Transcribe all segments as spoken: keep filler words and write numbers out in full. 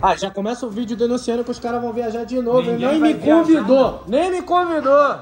Ah, já começa o vídeo denunciando que os caras vão viajar de novo. Ele nem me convidou. Nem me convidou.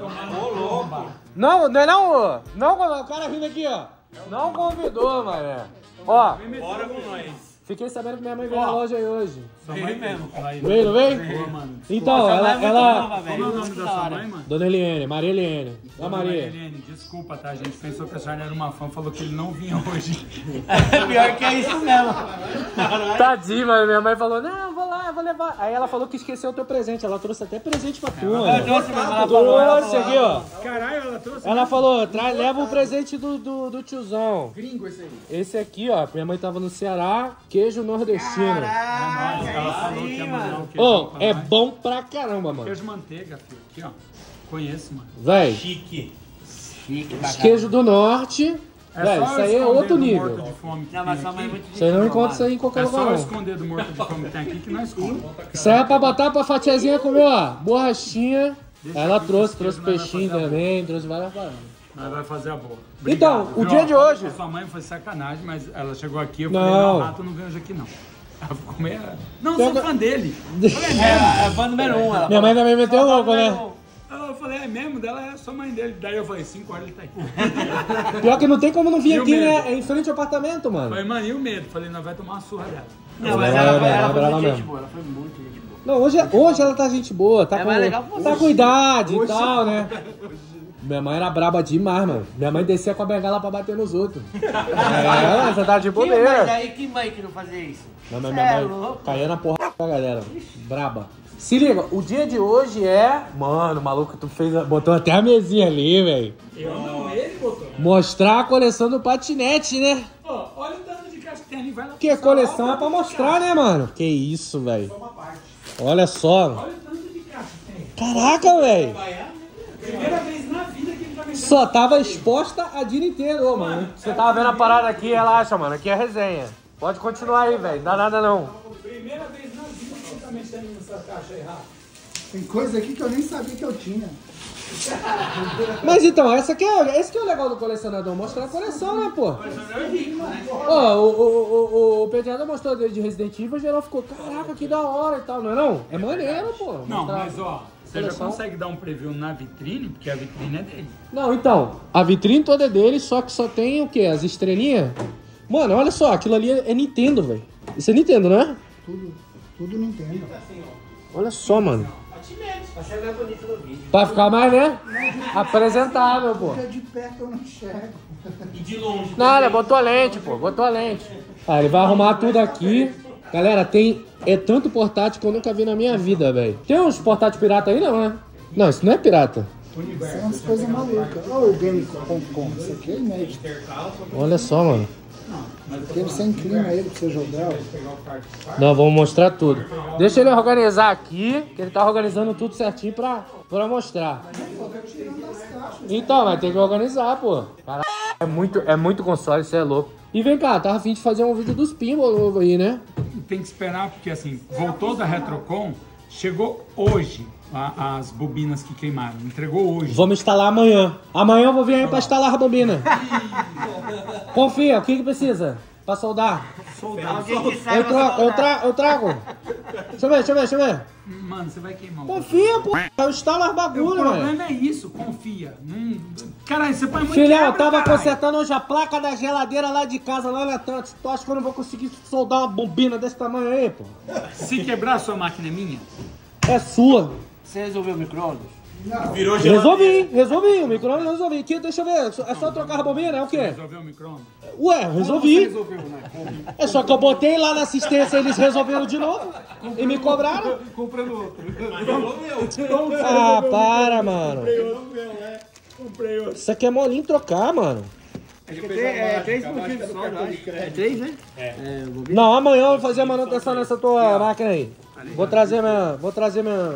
Não, não é não. Não, o cara rindo aqui, ó. Não convidou, mané. Ó. Bora com nós. Fiquei sabendo que minha mãe veio na loja aí hoje. Sua mãe mesmo. Veio, não veio? Então, ela... ela... Qual é o nome da sua mãe, mano? Dona Eliane, Maria Eliane. A Maria. Eliane, desculpa, tá? A gente pensou que a senhora era uma fã, falou que ele não vinha hoje. Pior que é isso mesmo. Tadinho, mas minha mãe falou, não, vou lá, vou levar. Aí ela falou que esqueceu o teu presente. Ela trouxe até presente pra tu, mano. Ela trouxe, mas ela falou. Trouxe aqui, ó. Caralho, ela trouxe. Ela falou, traz, leva o presente do, do, do tiozão. Gringo esse aí. Esse aqui, ó. Minha mãe tava no Ceará, queijo nordestino. Caraca, Ela falou sim, que ia mano. mandar o queijo. Ô, pra é nós. bom pra caramba, mano. Queijo manteiga, filho. Aqui, ó. Conheço, mano. Véi, Chique. Chique, os queijos do norte. É Véi, só isso aí é esconder outro do nível. morto de fome que Não, tem mas sua mãe é aqui. muito Você não gente encontra boa, isso aí em qualquer É lugar, só não. esconder do morto de fome que tem aqui que nós esconde. Isso aí é pra botar pra fatiazinha comer, ó. Borrachinha. Deixa Ela aqui, trouxe, esse trouxe queijo nós vai peixinho fazer a também, trouxe várias paradas. Nós vai fazer a boa. Então, o dia de hoje- A sua mãe foi sacanagem, mas ela chegou aqui, eu Não. falei, não, rato não vem hoje aqui, não. Ela ficou meio... Não, sou Pega- fã dele. É, é fã número um. Ela Minha mãe também meteu falou. louco, né? Eu falei, é mesmo? Dela é só mãe dele. Daí eu falei, cinco horas ele tá aí. Pior que não tem como não vir E o aqui, medo? né? É em frente ao apartamento, mano. Falei, mano, e o medo? Falei, nós vai tomar uma surra dela. Não, mas Ela ela, é ela, brava, ela foi brava muito gente mesmo. boa. Ela foi muito gente boa. Não, hoje, hoje ela tá gente boa, tá, É com, mais legal que você. tá com idade e tal, né? Minha mãe era braba demais, mano. Minha mãe descia com a bengala pra bater nos outros. É, você tá de Que, mas bobeira. aí que mãe que não fazia isso? Não, mas Cê minha é mãe louco. caía na porra da galera. Braba. Se liga, o dia de hoje é... Mano, maluco, tu fez, a- botou até a mesinha ali, velho. Eu não, ele botou. Mostrar a coleção do patinete, né? Ó, olha o tanto de caixa que tem ali, vai lá. Porque a coleção é pra mostrar, né, mano? Que isso, velho. Olha só. Olha o tanto de caixa que tem. Caraca, velho. Primeira vez na vida que ele tá vendendo. Só tava exposta a dia inteira, ô, mano. Você tava vendo a parada aqui, relaxa, mano. Aqui é resenha. Pode continuar aí, velho. Não dá nada, não. Primeira vez na vida que ele tá mexendo nessa caixa aí, Rafa. Tem coisa aqui que eu nem sabia que eu tinha. Mas então, essa aqui é, esse que é o legal do colecionador. Mostrar a coleção, né, pô? Ó, o, o, o, o pediatra mostrou dele de Resident Evil e geral ficou, caraca, que da hora e tal, não é não? É maneiro, pô. Não, Mostrar- mas ó, você já coleção. consegue dar um preview na vitrine, porque a vitrine é dele. Não, então, a vitrine toda é dele, só que só tem o quê? As estrelinhas? Mano, olha só, aquilo ali é Nintendo, velho. Isso é Nintendo, não é? Tudo, tudo Nintendo. Olha só, mano. Pra ser mais bonito no vídeo. Pra ficar mais, né? Apresentável, pô. Porque de perto eu não enxergo. E de longe. Nada, botou a lente, pô. Botou a lente. Ah, ele vai arrumar tudo aqui. Galera, tem... É tanto portátil que eu nunca vi na minha vida, velho. Tem uns portátil pirata aí, não, né? Não, isso não é pirata. Isso é umas coisas malucas. Olha o game ponto com. Isso aqui é inédito. Olha só, mano. Porque você inclina ele pra você jogar. ó. Não, vamos mostrar tudo. Deixa ele organizar aqui, que ele tá organizando tudo certinho pra, pra mostrar. Então, vai ter que organizar, pô. Caralho, é muito, é muito console, isso é louco. E vem cá, tava a fim de fazer um vídeo dos pinball novo aí, né? Tem que esperar, porque assim, voltou da Retrocon, chegou hoje a- as bobinas que queimaram, entregou hoje. Vamos instalar amanhã. Amanhã eu vou vir aí pra instalar a bobina. Confia, o que que precisa? Pra soldar? Alguém que Eu, saiba troco, eu, soldar. tra eu trago. Deixa eu ver, deixa eu ver, deixa eu ver. Mano, você vai queimar. o Confia, pô. Eu instalo as O bagulho, velho. problema é isso, confia. Não... Caralho, você põe muito Filhão, eu quebra, tava caralho. consertando hoje a placa da geladeira lá de casa, lá na Tantos. Tu acha que eu não vou conseguir soldar uma bobina desse tamanho aí, pô? Se quebrar, sua máquina é minha? É sua. Você resolveu o micro-ondas? Virou Resolvi, resolvi. O micro-ondas eu resolvi. Aqui, deixa eu ver. É só trocar a bobina, é o quê? Resolveu o micro-ondas? Ué, eu resolvi. Resolveu, né? É só que eu botei lá na assistência, eles resolveram de novo e me cobraram. Comprando outro. Ah, para, mano. Comprei outro. Isso aqui é molinho trocar, mano. É três motivos só, eu acho. É três, né? É. Não, amanhã eu vou fazer a manutenção nessa tua máquina aí. Vou trazer minha... Vou trazer minha...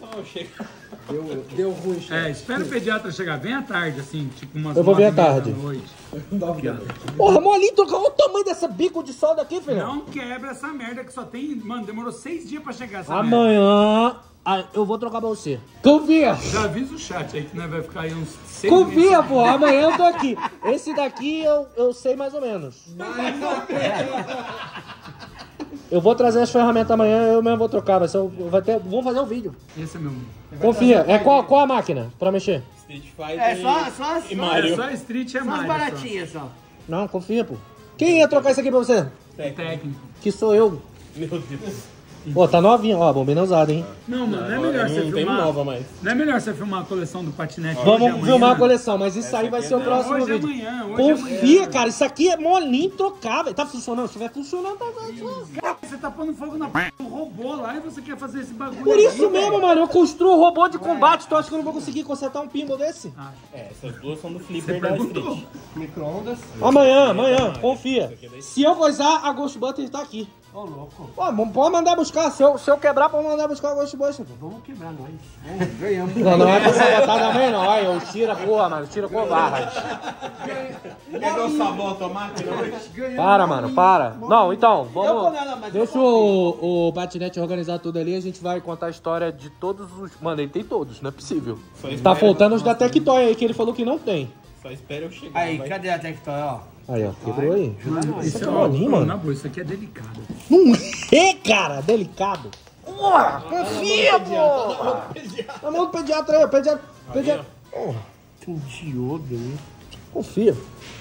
Deu, deu ruim, É, espera o pediatra chegar bem à tarde, assim, tipo umas Eu vou vir nove à e meia tarde. da noite. Porra, molinho trocar. Olha o tamanho dessa bico de solda aqui, filhão. Não quebra essa merda que só tem... Mano, demorou seis dias pra chegar essa merda. Amanhã ah, eu vou trocar pra você. Confia. Já avisa o chat aí que nós vai ficar aí uns seis meses. Confia, pô. Amanhã eu tô aqui. Esse daqui eu, eu sei mais ou menos. Eu vou trazer as ferramentas amanhã, eu mesmo vou trocar. Vai ser, vai ter, vamos fazer o um vídeo. Esse é meu. Confia. É qual, qual a máquina pra mexer? Street Fighter É só, só, e só, Mario. É só Street é só as Mario. baratinhas só. Não, confia, pô. Quem ia trocar isso aqui pra você? Técnico. Que sou eu. Meu Deus. Pô, tá novinha. Ó, bombinha usada, hein? Não, mano, não é melhor você Não tem filmar. nova mais. Não é melhor você filmar a coleção do patinete hoje, Vamos amanhã? filmar a coleção, mas isso aí vai ser o próximo Hoje, vídeo. amanhã, hoje, Confia, amanhã. cara. Isso aqui é molinho trocável. Tá funcionando? Se estiver funcionando, tá funcionando. Cara, você tá pondo fogo na p do robô lá e você quer fazer esse bagulho. Por isso aí, mesmo, velho. mano. Eu construo robô de combate. Tu acha que eu não vou conseguir consertar um pinball desse? É, essas duas são do Flipper da Street. Micro-ondas. Amanhã, amanhã. Confia. Se eu coisar, a Ghost Butter tá aqui. Ô, louco. Pô, pode mandar buscar. Se eu, se eu quebrar, pode mandar buscar a Ghost Buster. Vamos quebrar nós. Vamos, ganhamos. Não, não é pra sabotar também, não. Olha, eu tiro, porra, mano. Tira covarde. Quer que eu saboto a máquina hoje? Para, mano, para. Não, então, Eu vou vamos. nela, mas Deixa o, o patinete organizar tudo ali. A gente vai contar a história de todos os. Mano, ele tem todos, não é possível. Só Tá espera- faltando os da Tectoy aí, que ele falou que não tem. Só espera eu chegar. Aí, vai. cadê a Tectoy, ó? Aí, ó, quebrou aí. Isso Isso é é molinho, mano. mano. Na boa, isso aqui é delicado. Não é, cara, delicado. Porra, confia, porra. Na mão do pediatra aí, ó, pediatra. Pediatra. Porra, Tem diodo aí. confia.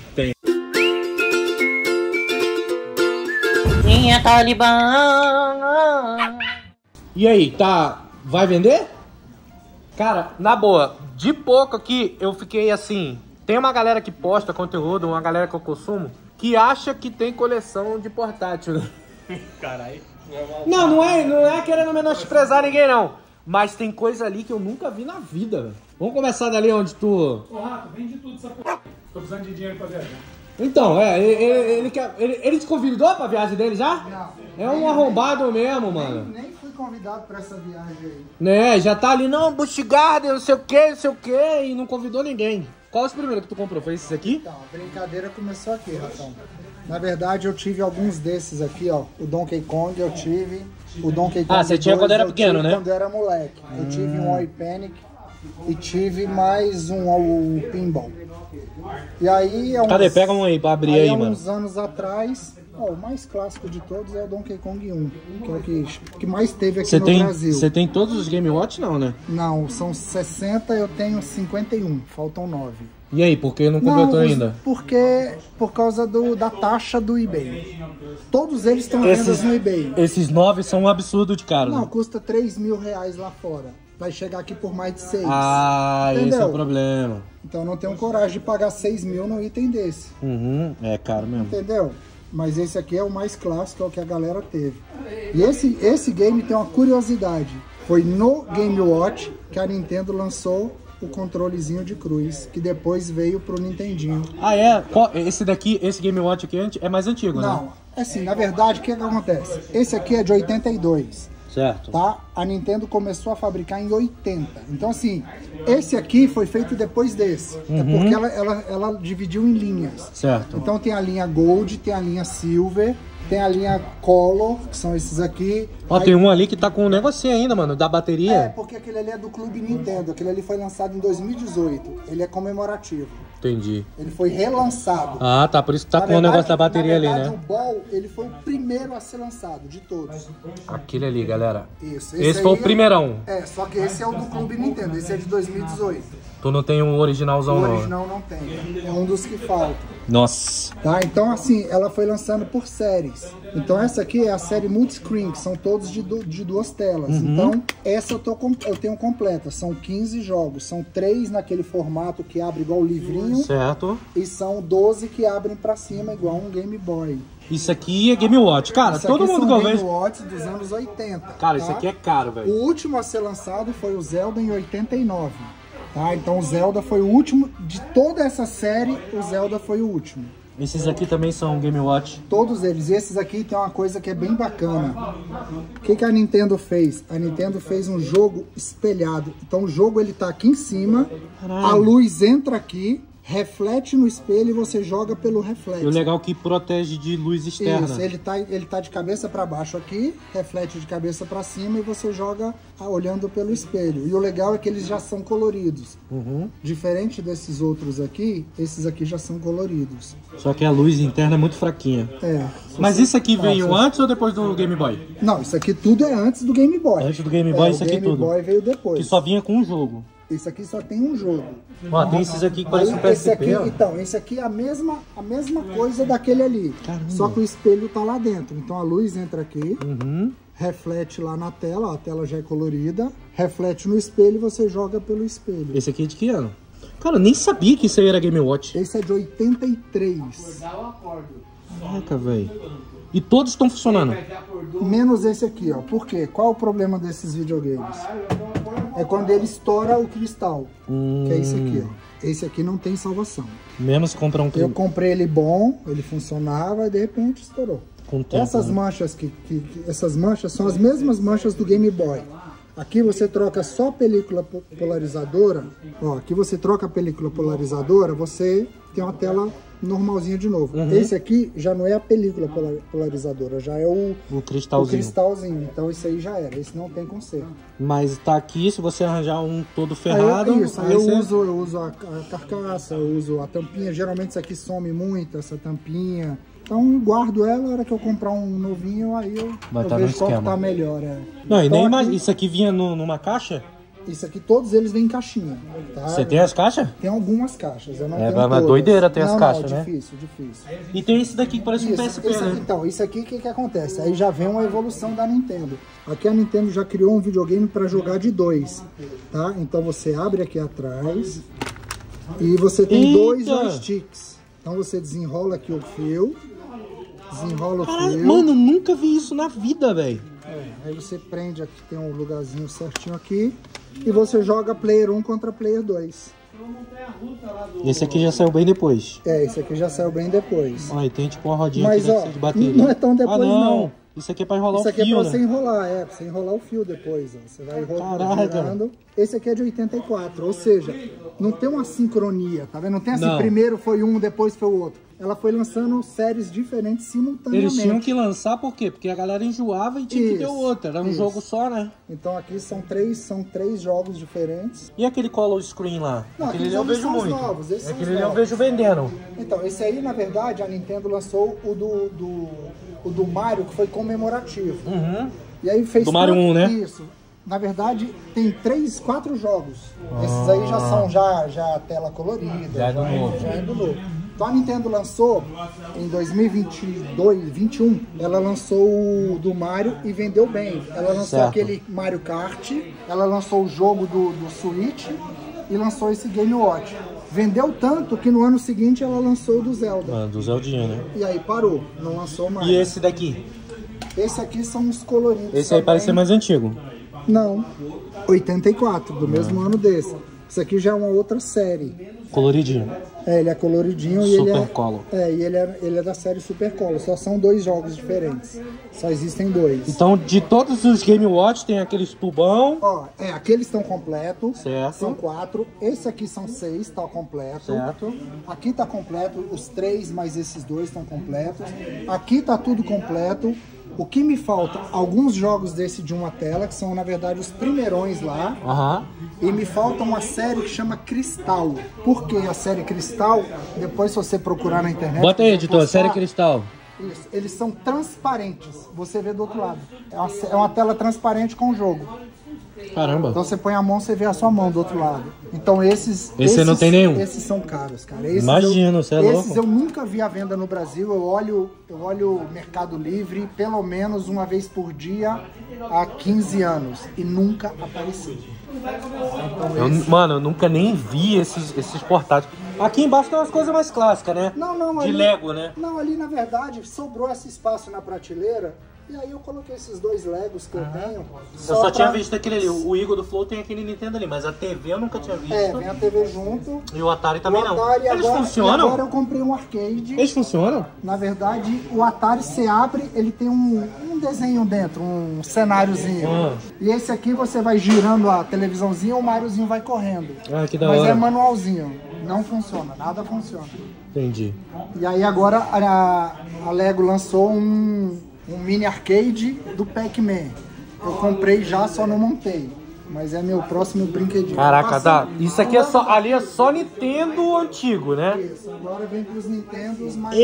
Minha Talibã. E aí, tá. Vai vender? Cara, na boa, de pouco aqui eu fiquei assim. Tem uma galera que posta conteúdo, uma galera que eu consumo, que acha que tem coleção de portátil. Caralho. Não, não é, não é querendo menosprezar ninguém, não. Mas tem coisa ali que eu nunca vi na vida, velho. Vamos começar dali onde tu. Ô, Rato, vende tudo essa porra. Tô precisando de dinheiro pra viajar. Então, é, ele, ele, ele, quer- ele, ele te convidou pra viagem dele já? Não. É um arrombado mesmo, mano. Nem fui convidado pra essa viagem aí. Né, já tá ali, não, Busch Garden, não sei o que, não sei o que, e não convidou ninguém. Qual os primeiros que tu comprou? Foi esses aqui? Então, a brincadeira começou aqui, Ratão. Na verdade, eu tive alguns desses aqui, ó. O Donkey Kong eu tive. O Donkey Kong Ah, você tinha dois quando era eu pequeno, tive né? Quando eu era moleque. Eu tive um Oi Panic e tive mais um o Pinball. E aí... É uns, Cadê? Pega um aí pra abrir aí, há mano. uns anos atrás... Ó, o mais clássico de todos é o Donkey Kong um, que é o que, que mais teve aqui Você no tem, Brasil. você tem todos os Game Watch, não, né? Não, são sessenta, eu tenho cinquenta e um, faltam nove. E aí, por que não completou os- ainda? Porque por causa do, da taxa do eBay. Todos eles estão vendas Esses, no eBay. esses nove são um absurdo de caro. Não, né? custa três mil reais lá fora. Vai chegar aqui por mais de seis. Ah, esse é Entendeu? o problema. Então eu não tenho coragem de pagar seis mil no item desse. Uhum, é caro mesmo. Entendeu? Mas esse aqui é o mais clássico, é o que a galera teve. E esse, esse game tem uma curiosidade. Foi no Game Watch que a Nintendo lançou o controlezinho de cruz, que depois veio pro Nintendinho. Ah, é? Qual- esse daqui, esse Game Watch aqui é anti- é mais antigo, né? Não, assim, na verdade, o que, que acontece? Esse aqui é de oitenta e dois. Certo. Tá? A Nintendo começou a fabricar em oitenta. Então, assim, esse aqui foi feito depois desse. É porque ela, ela, ela dividiu em linhas. Certo. Então tem a linha Gold, tem a linha Silver, tem a linha Color, que são esses aqui. Ó, Aí- tem um ali que tá com um negocinho ainda, mano, da É, bateria. porque aquele ali é do Clube Nintendo. Aquele ali foi lançado em dois mil e dezoito. Ele é comemorativo. Entendi. Ele foi relançado. Ah, tá, por isso que tá Na com o negócio verdade- da bateria na ali, verdade, né? O Ball, ele foi o primeiro a ser lançado de todos. Aquele ali, galera. Isso. Esse foi aí o primeirão. É, é, só que esse é o do Clube Nintendo. Esse é de dois mil e dezoito. Tu não tem um originalzão, O não. né? original não tem. É um dos que faltam. Nossa. Tá? Então, assim, ela foi lançando por séries. Então, essa aqui é a série multiscreen, que são todos de, du- de duas telas. Uhum. Então, essa eu, tô com- eu tenho completa. São quinze jogos. São três naquele formato que abre igual o livrinho. Certo. E são doze que abrem pra cima, igual um Game Boy. Isso aqui é Game Watch. Cara, Isso todo aqui mundo são que eu Game vejo... Watch dos anos oitenta. Cara, tá? isso aqui é caro, velho. O último a ser lançado foi o Zelda em oitenta e nove. Tá? Então o Zelda foi o último. De toda essa série, o Zelda foi o último. Esses aqui também são Game Watch. Todos eles. E esses aqui tem uma coisa que é bem bacana. O que, que a Nintendo fez? A Nintendo fez um jogo espelhado. Então o jogo ele tá aqui em cima, Caralho. a luz entra aqui reflete no espelho e você joga pelo reflexo. E o legal é que protege de luz externa. Isso, ele tá, ele tá de cabeça para baixo aqui, reflete de cabeça para cima e você joga olhando pelo espelho. E o legal é que eles já são coloridos. Uhum. Diferente desses outros aqui, esses aqui já são coloridos. Só que a luz interna é muito fraquinha. É. Mas você... isso aqui veio ah, antes ou depois do Game Boy? Não, isso aqui tudo é antes do Game Boy. Antes do Game Boy, é, isso aqui tudo. O tudo. Game Boy veio depois. Que só vinha com um jogo. Isso aqui só tem um jogo. Ó, tem esses aqui que parecem um P S P. Esse aqui, então, esse aqui é a mesma, a mesma coisa daquele ali. Caramba. Só que o espelho tá lá dentro. Então a luz entra aqui, Uhum. reflete lá na tela, ó, a tela já é colorida, reflete no espelho e você joga pelo espelho. Esse aqui é de que ano? Cara, eu nem sabia que isso aí era Game Watch. Esse é de oitenta e três. Caraca, velho. E todos estão funcionando. Menos esse aqui, ó. Por quê? Qual o problema desses videogames? É quando ele estoura o cristal, Hum. que é esse aqui, ó. Esse aqui não tem salvação. Mesmo se comprar um Eu comprei ele bom, ele funcionava e de repente estourou. com o tempo, Essas né? manchas que, que, que essas manchas são as mesmas manchas do Game Boy. Aqui você troca só a película polarizadora. Ó, aqui você troca a película polarizadora, você tem uma tela normalzinha de novo. Uhum. Esse aqui já não é a película polarizadora, já é o, O o cristalzinho. cristalzinho. Então isso aí já era, esse não tem conserto. Mas tá aqui, se você arranjar um todo Aí ferrado... eu, isso, aí aí eu você- uso, eu uso a, a carcaça, eu uso a tampinha. Geralmente isso aqui some muito, essa tampinha. Então eu guardo ela, na hora que eu comprar um novinho, aí eu, Vai eu tá no vejo qual que esquema. tá melhor. É. Não, e Então, nem aqui- mais... Isso aqui vinha no- numa caixa? Isso aqui, todos eles vêm em caixinha. Tá? Você tem as caixas? Tem algumas caixas, eu não É, tenho mas- mas todas. doideira ter as não, caixas, não, né? difícil, difícil. E tem esse daqui que parece um Isso, P S P, esse aqui- né? então, isso aqui, o que que acontece? Aí já vem uma evolução da Nintendo. Aqui a Nintendo já criou um videogame para jogar de dois, tá? Então você abre aqui atrás e você tem Eita! dois joysticks. Então você desenrola aqui o fio, desenrola o Caralho, fio. mano, eu nunca vi isso na vida, velho. É, aí você prende aqui, tem um lugarzinho certinho aqui. E você joga Player um contra Player dois. Esse aqui já saiu bem depois. É, esse aqui já saiu bem depois. Olha, tem tipo uma rodinha Mas, aqui deve ó, ser de bateria. não é tão depois, ah, não. não. Isso aqui é pra enrolar Isso o aqui fio, é pra né? você enrolar, é, pra você enrolar o fio depois, ó. Você vai enrolando, Caraca. girando. Esse aqui é de oitenta e quatro, ou seja, não tem uma sincronia, tá vendo? Não tem assim, Não. primeiro foi um, depois foi o outro. Ela foi lançando séries diferentes simultaneamente. Eles tinham que lançar por quê? Porque a galera enjoava e tinha que ter Isso, outra. Era um isso. jogo só, né? Então aqui são três, são três jogos diferentes. E aquele color screen lá? Não, aquele ali aqueles eu ali vejo são os muito. novos, esses são aquele os ali eu novos. vejo vendendo. Então, esse aí, na verdade, a Nintendo lançou o do, do, o do Mario, que foi comemorativo. Uhum. E aí fez Do Mario tanto- um, né? Isso. Na verdade, tem três, quatro jogos. Esses aí já são já, já tela colorida. Já é do novo. Já é do novo. Então a Nintendo lançou em dois mil e vinte e dois, vinte e um, ela lançou o do Mario e vendeu bem. Ela lançou Certo. aquele Mario Kart, ela lançou o jogo do, do Switch e lançou esse Game Watch. Vendeu tanto que no ano seguinte ela lançou o do Zelda. Ah, do Zeldinha, né? E aí parou, não lançou mais. E esse daqui? Esse aqui são os coloridos. Esse aí também. parece ser mais antigo. Não, oitenta e quatro, do mesmo ano desse. Esse aqui já é uma outra série. Coloridinho. É, ele é coloridinho e ele é, Super Color. é, e ele é, ele é da série Super Color. Só são dois jogos diferentes. Só existem dois. Então, de todos os Game Watch, tem aqueles tubão. Ó, é, aqueles estão completos. Certo. São quatro. Esse aqui são seis, tá completo. Certo. Aqui tá completo, os três mais esses dois estão completos. Aqui tá tudo completo. O que me falta? Alguns jogos desse de uma tela, que são na verdade os primeirões lá. Aham. E me falta uma série que chama Cristal. Por que a série Cristal? Depois, se você procurar na internet... Bota aí, você editor, postar, série Cristal. Isso, eles são transparentes. Você vê do outro lado. É uma, é uma tela transparente com o jogo. Caramba. Então você põe a mão, você vê a sua mão do outro lado. Então esses... Esse esses, não tem nenhum? Esses são caros, cara. Esses Imagino, eu, você é Esses louco. eu nunca vi à venda no Brasil. Eu olho, eu olho o Mercado Livre pelo menos uma vez por dia há quinze anos. E nunca apareceu. Então, Eu, esse- mano, eu nunca nem vi esses, esses portáteis. Aqui embaixo tem umas coisas mais clássicas, né? Não, não, De ali, Lego, né? Não, ali na verdade sobrou esse espaço na prateleira e aí eu coloquei esses dois Legos que eu tenho. Eu só pra- tinha visto aquele ali. O Igor do Flow tem aquele Nintendo ali, mas a T V eu nunca tinha visto. É, vem a T V junto. E o Atari também o não. Atari Eles agora, funcionam? e agora eu comprei um arcade. Eles funcionam? Na verdade, o Atari você abre, ele tem um, um desenho dentro, um cenáriozinho. Ah. E esse aqui você vai girando a televisãozinha, o Mariozinho vai correndo. Ah, que da Mas hora. é manualzinho. não funciona, nada funciona. Entendi. E aí agora a, a Lego lançou um, um mini arcade do Pac-Man. Eu comprei já, só não montei. Mas é meu próximo brinquedinho. Caraca, tá. Isso aqui é só. Ali é só Nintendo antigo, né? Isso, agora vem pros Nintendos mais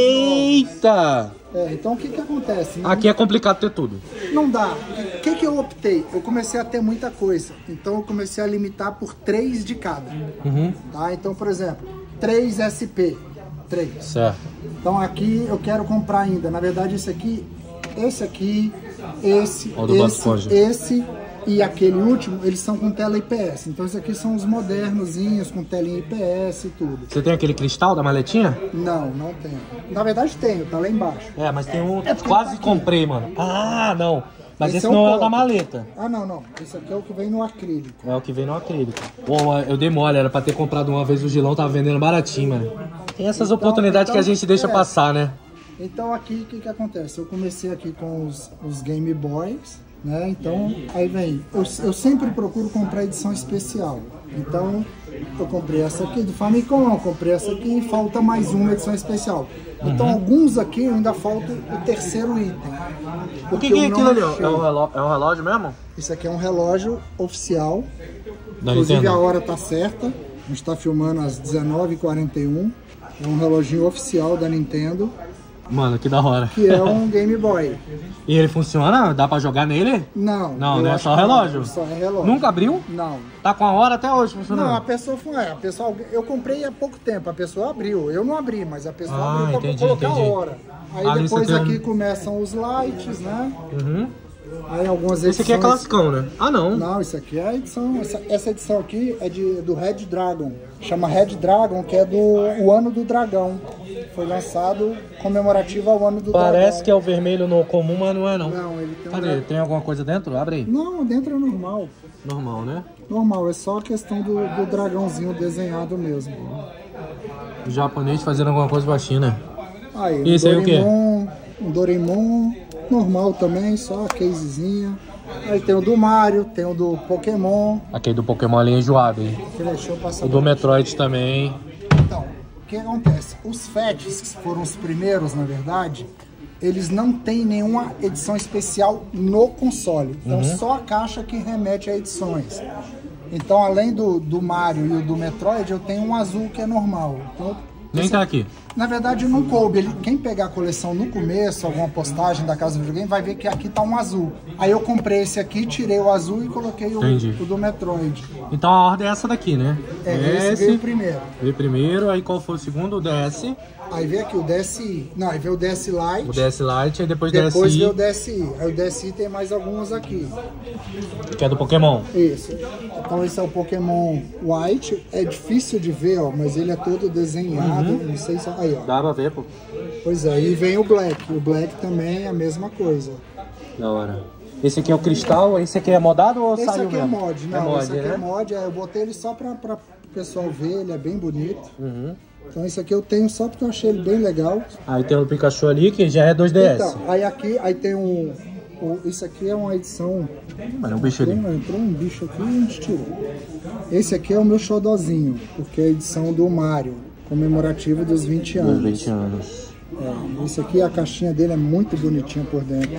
Eita! novos. É, então o que que acontece? Não, Aqui é complicado ter tudo. não dá. O que que eu optei? Eu comecei a ter muita coisa. Então eu comecei a limitar por três de cada. Uhum. Tá? Então, por exemplo, três S P. três. Certo. Então aqui eu quero comprar ainda. Na verdade, esse aqui, esse aqui, esse, Ó, do Bob esse, Esponja. esse e aquele último, eles são com tela I P S. Então esses aqui são os modernozinhos, com tela I P S e tudo. Você tem aquele cristal da maletinha? Não, não tenho. Na verdade tenho, tá lá embaixo. É, mas tem um. É porque Quase tá aqui. comprei, mano. Ah, não. Mas esse, é um não é o copo. da maleta. Ah, não, não. Esse aqui é o que vem no acrílico. É o que vem no acrílico. Pô, eu dei mole, era pra ter comprado uma vez, o Gilão tava vendendo baratinho, mano. Tem essas Então- oportunidades então, que a gente deixa é. passar, né? Então aqui o que que acontece? Eu comecei aqui com os, os Game Boys, né? Então aí vem, eu, eu sempre procuro comprar edição especial. Então eu comprei essa aqui do Famicom, eu comprei essa aqui e falta mais uma edição especial. Então Uhum. alguns aqui eu ainda falta o terceiro item. O que, porque que é eu aquilo não ali, ó? achei. É um relógio, é um relógio mesmo? Isso aqui é um relógio oficial. Da Inclusive Nintendo. a hora tá certa. A gente tá filmando às dezenove e quarenta e um. É um reloginho oficial da Nintendo, Mano, que da hora. que é um Game Boy. E ele funciona? Dá pra jogar nele? Não. Não, eu né? acho Só que não, relógio? Só é relógio. Nunca abriu? Não. Tá com a hora até hoje funcionando? Não, a pessoa foi. É, a pessoa, eu comprei há pouco tempo, a pessoa abriu. Eu não abri, mas a pessoa Ah, abriu pra entendi, colocar entendi. a hora. Aí Ali depois você tem aqui um- começam os lights, né? Uhum. Aí algumas Esse aqui é edições- classicão, né? Ah, não. Não, isso aqui é a edição. Essa, essa edição aqui é de, do Red Dragon. Chama Red Dragon, que é do o ano do dragão. Foi lançado comemorativo ao ano do dragão. Parece que é o vermelho no comum, mas não é não. Não, ele tem um Cadê? dra- Tem alguma coisa dentro? Abre aí. Não, dentro é normal. Normal, né? Normal, é só a questão do, do dragãozinho desenhado mesmo. O japonês fazendo alguma coisa pra China. Aí, E esse aí é o quê? Doraemon, um Doraemon normal também, só a casezinha. Aí tem o do Mario, tem o do Pokémon. Aquele do Pokémon ali é enjoado, hein? Que deixou passar. O do Metroid também. Então, o que acontece? Os Fats, que foram os primeiros, na verdade, eles não têm nenhuma edição especial no console. Então, só a caixa que remete a edições. Então, além do, do Mario e o do Metroid, eu tenho um azul que é normal. Então, Nem tá aqui. na verdade, não coube. Ele, quem pegar a coleção no começo, alguma postagem da Casa do Videogame, vai ver que aqui tá um azul. Aí eu comprei esse aqui, tirei o azul e coloquei o, Entendi. o do Metroid. Então a ordem é essa daqui, né? É, esse veio primeiro. Veio primeiro, aí qual foi o segundo? O D S. Aí veio aqui o D S I. Não, aí veio o D S Lite. O D S Lite, aí depois o Depois D S veio o I, D S I. Aí o D S I tem mais alguns aqui. que é do Pokémon. Isso. Então esse é o Pokémon White. É difícil de ver, ó, mas ele é todo desenhado. Não sei se... Aí, ó. Dá pra ver, pô. Pois é, e vem o Black. O Black também é a mesma coisa. Da hora. Esse aqui é o cristal, esse aqui é modado ou Esse saiu aqui é mesmo? mod. Não, é mod, esse aqui né? é mod. É, eu botei ele só pra, pra o pessoal ver. Ele é bem bonito. Uhum. Então esse aqui eu tenho só porque eu achei ele bem legal. Aí tem o Pikachu ali, que já é dois D S. Então, aí aqui aí tem um... o- isso aqui é uma edição... Mano, é um bicho ali. Entrou, entrou um bicho aqui e a gente tirou. Esse aqui é o meu xodozinho, porque é a edição do Mario, comemorativo dos vinte Dos anos. vinte anos. É, esse aqui, a caixinha dele é muito bonitinha por dentro.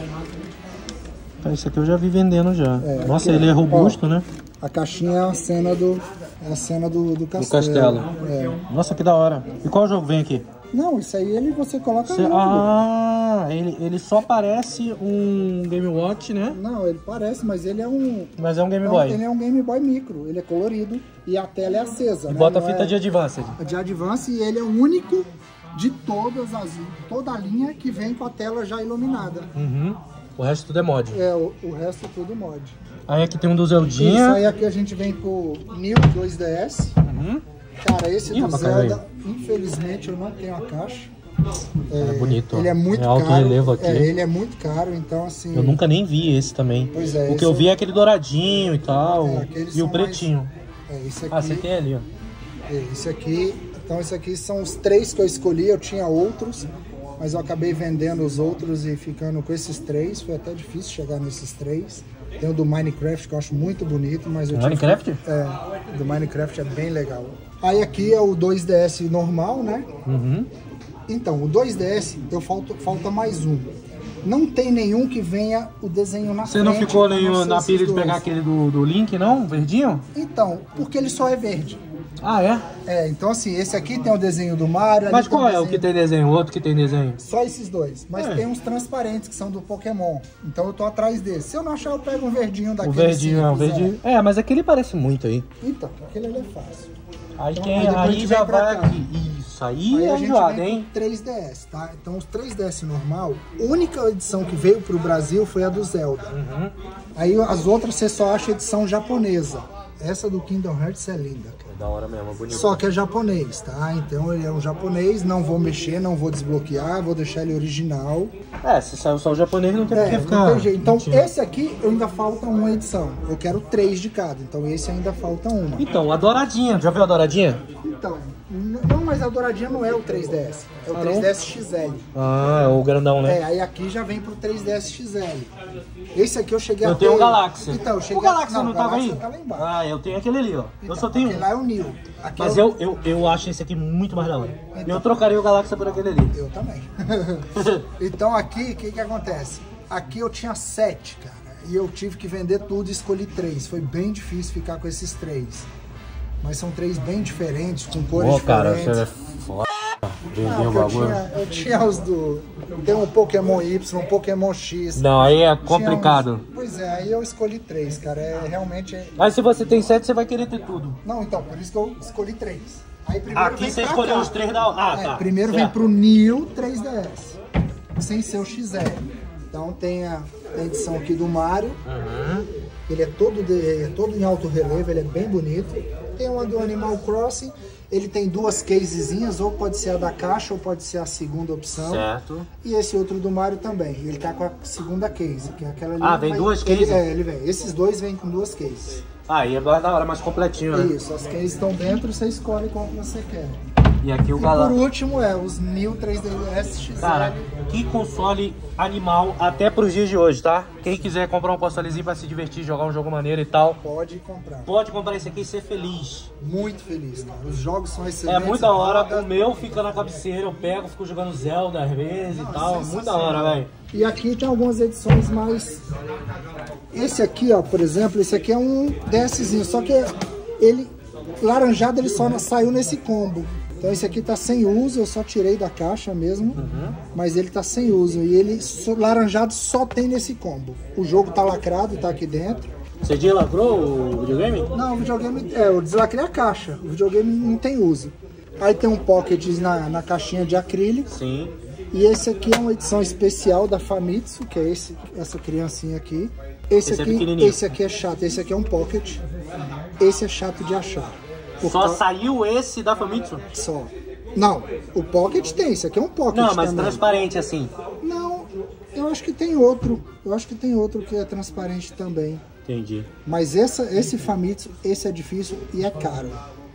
Ah, esse aqui eu já vi vendendo já. É, Nossa, aqui, ele é ó, robusto, né? A caixinha é a cena do, é a cena do, do Do castelo. castelo. É. Nossa, que da hora. E qual jogo vem aqui? Não, isso aí ele você coloca Cê- no- Ah, ele, ele só parece um Game Watch, né? Não, ele parece, mas ele é um... Mas é um Game Não, Boy. ele é um Game Boy micro, ele é colorido e a tela é acesa. E né? bota a Não fita é- de Advanced. de Advance e ele é o único de todas as toda a linha que vem com a tela já iluminada. Uhum. O resto tudo é mod. É, o, o resto é tudo mod. Aí aqui tem um do Isso aí Zeldinha. aqui a gente vem pro New dois D S. Uhum. Cara, esse Ih, do rapaz, caiu Zelda, infelizmente eu não tenho a caixa. É bonito. Ele é muito É alto caro. relevo aqui. É, ele é muito caro, então assim. Eu nunca nem vi esse também. Pois é, o que esse eu é- vi é aquele douradinho e tal. É, aqueles e o são mais- pretinho. É, esse aqui. Ah, você tem ali, ó. É, esse aqui. Então, esse aqui são os três que eu escolhi. Eu tinha outros, mas eu acabei vendendo os outros e ficando com esses três. Foi até difícil chegar nesses três. Tem o do Minecraft, que eu acho muito bonito, mas eu tive- Minecraft? É, do Minecraft é bem legal. Aí aqui é o dois D S normal, né? Uhum. Então, o dois D S, eu falta, falta mais um. Não tem nenhum que venha o desenho na Você frente. não ficou nenhum, na esses pilha de dois. pegar aquele do, do Link, não? Verdinho? Então, porque ele só é verde. Ah, é? É, então assim, esse aqui tem o desenho do Mario. ali Mas tem qual é desenho- o que tem desenho? O outro que tem desenho? Só esses dois. Mas É. tem uns transparentes que são do Pokémon. Então eu tô atrás desse. Se eu não achar, eu pego um verdinho O daquele. verdinho, é o simples, verdinho. É, mas aquele parece muito aí. é. Então, aquele ali é fácil. Aí, Então, tem, aí depois a aí gente já vem pra vai cá. aqui. Isso, aí, Aí é a gente enjoado, vem hein? com três D S, tá? Então os três D S normal, a única edição que veio pro Brasil foi a do Zelda. Uhum. Aí as outras você só acha edição japonesa. Essa do Kingdom Hearts é linda, cara. É da hora mesmo, bonito. Só que é japonês, tá? Então ele é um japonês, não vou mexer, não vou desbloquear, vou deixar ele original. É, se saiu só o japonês, não tem por É, que não ficar. tem jeito. Então mentindo. esse aqui eu ainda falta uma edição. Eu quero três de cada, então esse ainda falta uma. Então, a douradinha. Já viu a douradinha? Então, n- não, mas a douradinha não é o três D S, é o Ah, três D não? S X L. Ah, é o grandão, né? É, aí aqui já vem pro três D S X L. Esse aqui eu cheguei Eu a tenho ter... o Galáxia. Então, eu cheguei O Galáxia a... não, o tava Galáxia aí? tá lá embaixo. Ah, eu tenho aquele ali, ó. Então, eu só tenho aquele um. lá é o Neo. Aqui Mas é o- eu, eu, eu acho esse aqui muito mais da hora. Então. Eu trocaria o Galáxia por aquele ali. Eu também. Então aqui, o que que acontece? Aqui eu tinha sete, cara. E eu tive que vender tudo e escolhi três. Foi bem difícil ficar com esses três. Mas são três bem diferentes, com cores Pô, cara, diferentes. você é foda. Ah, Vender o porque eu, bagulho. tinha, eu tinha os do... Tem um Pokémon Y, um Pokémon X. Não, aí é Tinha complicado. uns- Pois é, aí eu escolhi três, cara. É realmente... é- Mas se você tem sete, você vai querer ter tudo. Não, então, por isso que eu escolhi três. Aí primeiro Aqui vem você pra escolheu cá. os três da... Ah, É, tá. primeiro vem Certo. pro Neo três D S, sem ser o X L. Então tem a, tem a edição aqui do Mario. Uhum. Ele é todo, de, é todo em alto relevo, ele é bem bonito. Tem uma do Animal Crossing. Ele tem duas casezinhas, ou pode ser a da caixa, ou pode ser a segunda opção. Certo. E esse outro do Mario também. Ele tá com a segunda case, que é aquela ali. Ah, vem mas duas ele- cases? É, ele vem. Esses dois vêm com duas cases. Aí é mais da hora, mais completinho, né? Isso, as cases estão dentro, você escolhe qual que você quer. E aqui o E por Galáxia. último é os Neo três D S X L. Cara, que console animal até pros dias de hoje, tá? Quem quiser comprar um consolezinho pra se divertir, jogar um jogo maneiro e tal, Pode comprar. pode comprar esse aqui e ser feliz. Muito feliz, cara. Os jogos são É excelentes. muito da hora. roda. O meu fica na cabeceira, eu pego, fico jogando Zelda às vezes e tal. Muito da hora, velho. E aqui tem algumas edições mais... Esse aqui, ó, por exemplo, esse aqui é um DSzinho, só que ele... Laranjado ele só na- saiu nesse combo. Então esse aqui tá sem uso, eu só tirei da caixa mesmo, mas ele tá sem uso. E ele, só- laranjado só tem nesse combo. O jogo tá lacrado, tá aqui dentro. Você deslacrou o videogame? Não, o videogame, é, eu deslacrei a caixa. O videogame não tem uso. Aí tem um pocket na, na caixinha de acrílico. Sim. E esse aqui é uma edição especial da Famitsu, que é esse, essa criancinha aqui. Esse, Esse é aqui, pequenininho. esse aqui é chato, esse aqui é um pocket. Esse é chato de achar. Por Só cau- saiu esse da Famitsu? Só. Não, o pocket tem, esse aqui é um pocket Não, mas também. transparente assim. Não, eu acho que tem outro. Eu acho que tem outro que é transparente também. Entendi. Mas essa, esse Famitsu, esse é difícil e é caro.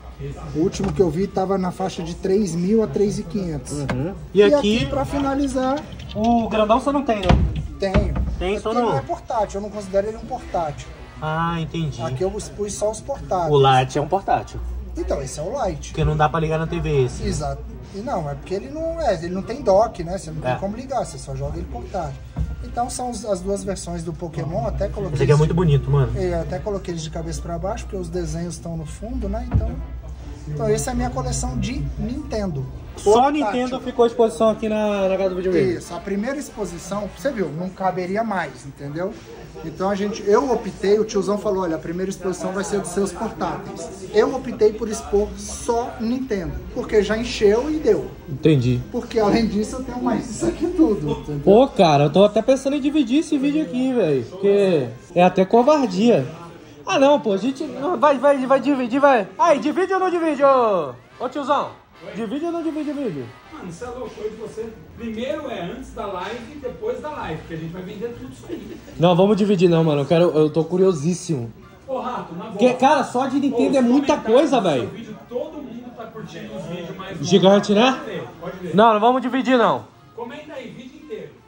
O último que eu vi tava na faixa de três mil a três mil e quinhentos. Uhum. E, E aqui, aqui, pra finalizar, o grandão você não tem, né? tenho. Tem Aqui só não no... é portátil, eu não considero ele um portátil. Ah, entendi. Aqui eu pus só os portáteis. O Lite é um portátil. Então, esse é o Lite. Porque não dá pra ligar na T V esse. Exato. E não, é porque ele não é, ele não tem dock, né? Você não tem É. como ligar, você só joga ele portátil. Então são os- as duas versões do Pokémon, até coloquei Esse aqui é eles muito de- bonito, mano. é, até coloquei eles de cabeça pra baixo, porque os desenhos estão no fundo, né? Então, então essa é a minha coleção de Nintendo. Só Portátil. Nintendo ficou à exposição aqui na, na casa do videogame. Isso, a primeira exposição, você viu, não caberia mais, entendeu? Então a gente, eu optei, o tiozão falou, olha, a primeira exposição vai ser dos seus portáteis. Eu optei por expor só Nintendo, porque já encheu e deu. Entendi. Porque além disso eu tenho mais isso aqui tudo, entendeu? Pô, cara, eu tô até pensando em dividir esse vídeo aqui, velho. Porque é até covardia. Ah, não, pô, a gente vai, vai, vai dividir, vai. Aí, divide ou não divide, ô, ô tiozão? Divide ou não divide o vídeo? Mano, isso é louco de você. Primeiro é antes da live e depois da live, que a gente vai vender tudo isso aí. Não, vamos dividir não, mano. Eu quero, eu tô curiosíssimo. Ô, Rato, na boa. Porque, cara, só de Nintendo Ô, é os muita comentários coisa, do seu velho. vídeo, todo mundo tá curtindo os vídeos mais Gigante, longos. né? Pode ver, pode ver. Não, não vamos dividir não. Comenta aí, vídeo inteiro.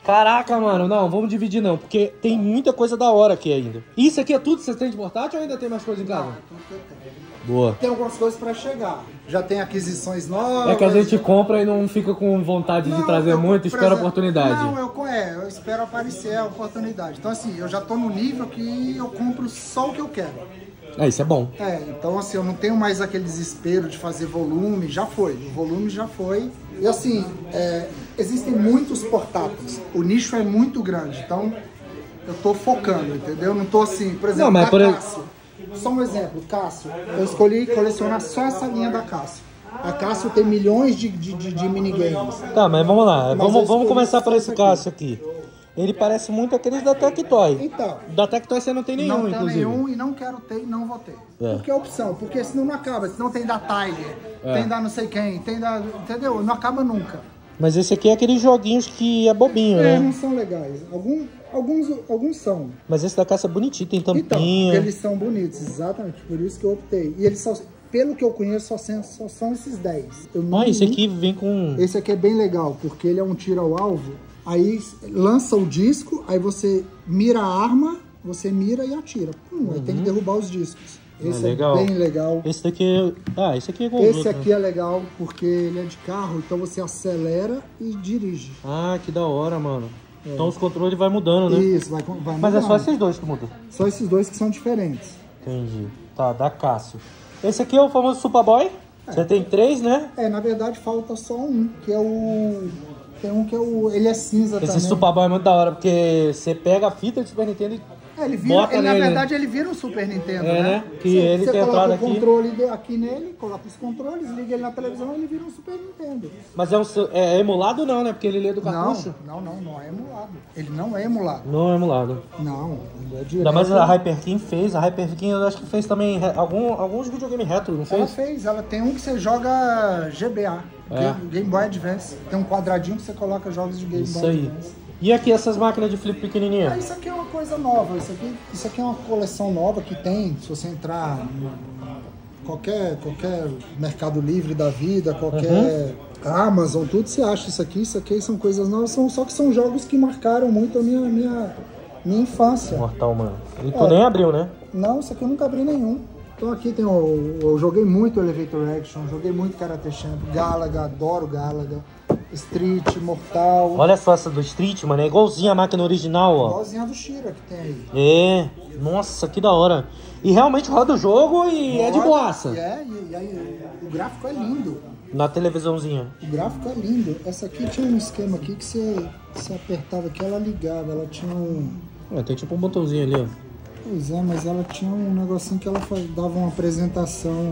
Caraca, mano, não, vamos dividir não, porque tem muita coisa da hora aqui ainda. Isso aqui é tudo que você tem de portátil ou ainda tem mais coisa em casa? Não, é tudo que eu tenho. Boa. Tem algumas coisas pra chegar. Já tem aquisições novas. É que a gente compra e não fica com vontade de Não, trazer eu, muito, por espera a exemplo, oportunidade. Não, eu, é, eu espero aparecer a oportunidade. Então assim, eu já tô no nível que eu compro só o que eu quero. É, isso é bom. É, então assim, eu não tenho mais aquele desespero de fazer volume, já foi, o volume já foi. E assim, é, existem muitos portáteis, o nicho é muito grande, então eu tô focando, entendeu? Não tô assim, por exemplo, Não, mas da por... Cássio. Só um exemplo, Cássio, eu escolhi colecionar só essa linha da Cássio. A Cássio tem milhões de, de, de, de minigames. Tá, mas vamos lá, Mas vamos, eu vamos começar por esse aqui. Cássio aqui. Ele parece muito aqueles da Tectoy. Então, Da Tectoy você não tem nenhum, não tem inclusive. nenhum e não quero ter e não vou ter. É. Porque é opção, porque senão não acaba. Senão tem da Tiger, É. tem da não sei quem, tem da... Entendeu? Não acaba nunca. Mas esse aqui é aqueles joguinhos que é bobinho, É, né? não são legais. Algum, alguns, alguns são. Mas esse da caça é bonitinho, tem Então, tampinha. porque eles são bonitos, exatamente. Por isso que eu optei. E eles só, pelo que eu conheço, só, são- só são esses dez. Eu não- Ah, esse aqui vem com... Esse aqui é bem legal, porque ele é um tiro ao alvo. Aí lança o disco, aí você mira a arma, você mira e atira. Pum, aí tem que derrubar os discos. Esse é, legal. bem legal. Esse daqui... Ah, esse aqui é igual Esse aqui é legal porque ele é de carro, então você acelera e dirige. Ah, que da hora, mano. Então os controles vai mudando, né? Isso, vai, vai Mas é só mudando. esses dois que mudam. Só esses dois que são diferentes. Entendi. Tá, da Cássio. Esse aqui é o famoso Superboy. Você tem três, né? É, na verdade falta só um, que é o... Tem um que é o... Ele é cinza Esse também. Superboy é muito da hora, porque você pega a fita de Super Nintendo e... É, ele vira, Bota ele, na nele. verdade ele vira um Super Nintendo, É, né? né? Que Você- ele você tem coloca entrada o aqui. controle de- aqui nele, coloca os controles, liga ele na televisão e ele vira um Super Nintendo. Mas é, um, é emulado não, né? Porque ele lê do cartucho. Não, não, não, não é emulado. Ele não é emulado. Não é emulado. Não, ele é direto. Ainda mais a Hyper King fez. A Hyper King eu acho que fez também re- algum, alguns videogames retro, não Ela fez? fez, ela tem um que você joga G B A, É. Game, Game Boy Advance. Tem um quadradinho que você coloca jogos de Game Isso Boy aí. Advance. E aqui essas máquinas de flip Ah, pequenininha? isso aqui é uma coisa nova, isso aqui, isso aqui é uma coleção nova que tem, se você entrar em qualquer, qualquer Mercado Livre da vida, qualquer Amazon, tudo você acha isso aqui, isso aqui são coisas novas, são, só que são jogos que marcaram muito a minha, minha, minha infância. Mortal, mano. E tu É. nem abriu, né? Não, isso aqui eu nunca abri nenhum. Então aqui tem o, eu joguei muito Elevator Action, joguei muito Karate Champ, Galaga, adoro Galaga, Street, Mortal, Olha só essa do Street, mano. É igualzinha a máquina original, ó. igualzinha do Shira que tem aí. É. Nossa, que da hora. E realmente roda o jogo e é de Olha, boaça. e É, e, e aí o gráfico é lindo. Na televisãozinha. O gráfico é lindo. Essa aqui tinha um esquema aqui que você, você apertava aqui, ela ligava, ela tinha um... É, tem tipo um botãozinho ali, ó. Pois é, mas ela tinha um negocinho que ela faz- dava uma apresentação.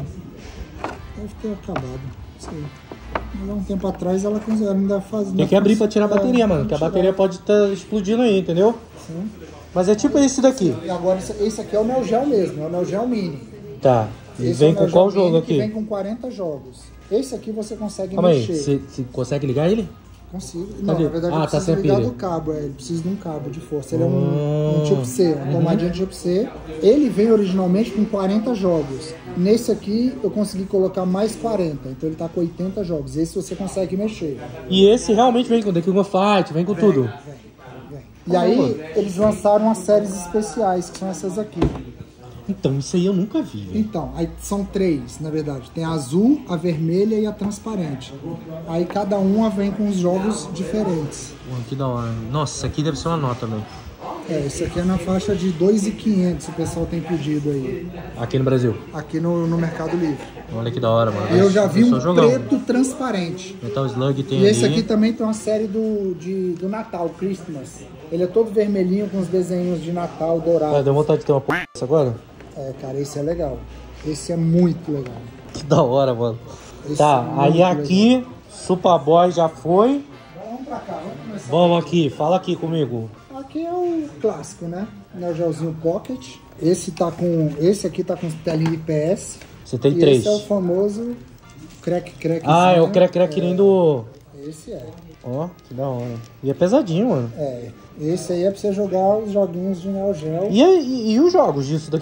Deve ter acabado, não sei. Mas há um tempo atrás ela, cons- ela ainda fazia... Tem que abrir pra tirar a bateria, mano. Porque a bateria pode estar explodindo aí, entendeu? Sim. Mas é tipo esse daqui. E agora esse, esse aqui é o Neo Geo mesmo, é o Neo Geo Mini. Tá. E Esse vem é o com Neo qual Geo jogo Mini, que aqui? vem com quarenta jogos. Esse aqui você consegue Calma aí. mexer. Você você consegue ligar ele? Consigo. Não, Cadê? na verdade Ah, eu tá preciso sem ligar pilha. do cabo, é, ele precisa de um cabo de força. Ele é um, Hum. um tipo C, uma tomadinha de tipo C. Ele vem originalmente com quarenta jogos. Nesse aqui eu consegui colocar mais quarenta, então ele tá com oitenta jogos. Esse você consegue mexer. E esse realmente vem com The King of Fight, vem com tudo. Vem, vem. E aí eles lançaram as séries especiais, que são essas aqui. Então, isso aí eu nunca vi, velho. Então, aí são três, na verdade. Tem a azul, a vermelha e a transparente. Aí cada uma vem com os jogos diferentes. Pô, que da hora. Nossa, isso aqui deve ser uma nota, velho. É, esse aqui é na faixa de dois mil e quinhentos, o pessoal tem pedido aí. Aqui no Brasil. Aqui no, no Mercado Livre. Olha que da hora, mano. Eu já vi Só um jogão. preto transparente. Metal Slug tem E ali. esse aqui também tem uma série do, de, do Natal, Christmas. Ele é todo vermelhinho com os desenhos de Natal Ah, dourado. deu vontade de ter uma p*** agora? É, cara, esse é legal. Esse é muito legal. Que da hora, mano. Esse Tá, é muito aí legal. aqui, Superboy já foi. Vamos pra cá, vamos começar. Vamos aqui, fala aqui comigo. Aqui é o clássico, né? Neo Geozinho Pocket. Esse tá com. Esse aqui tá com telinha I P S. Você tem e três. esse é o famoso crack crack. Ah, é o crack crack lindo. Esse é. Ó, que da hora. E é pesadinho, mano. É. Esse aí é pra você jogar os joguinhos de Neo Geo. E, e, e os jogos disso daqui?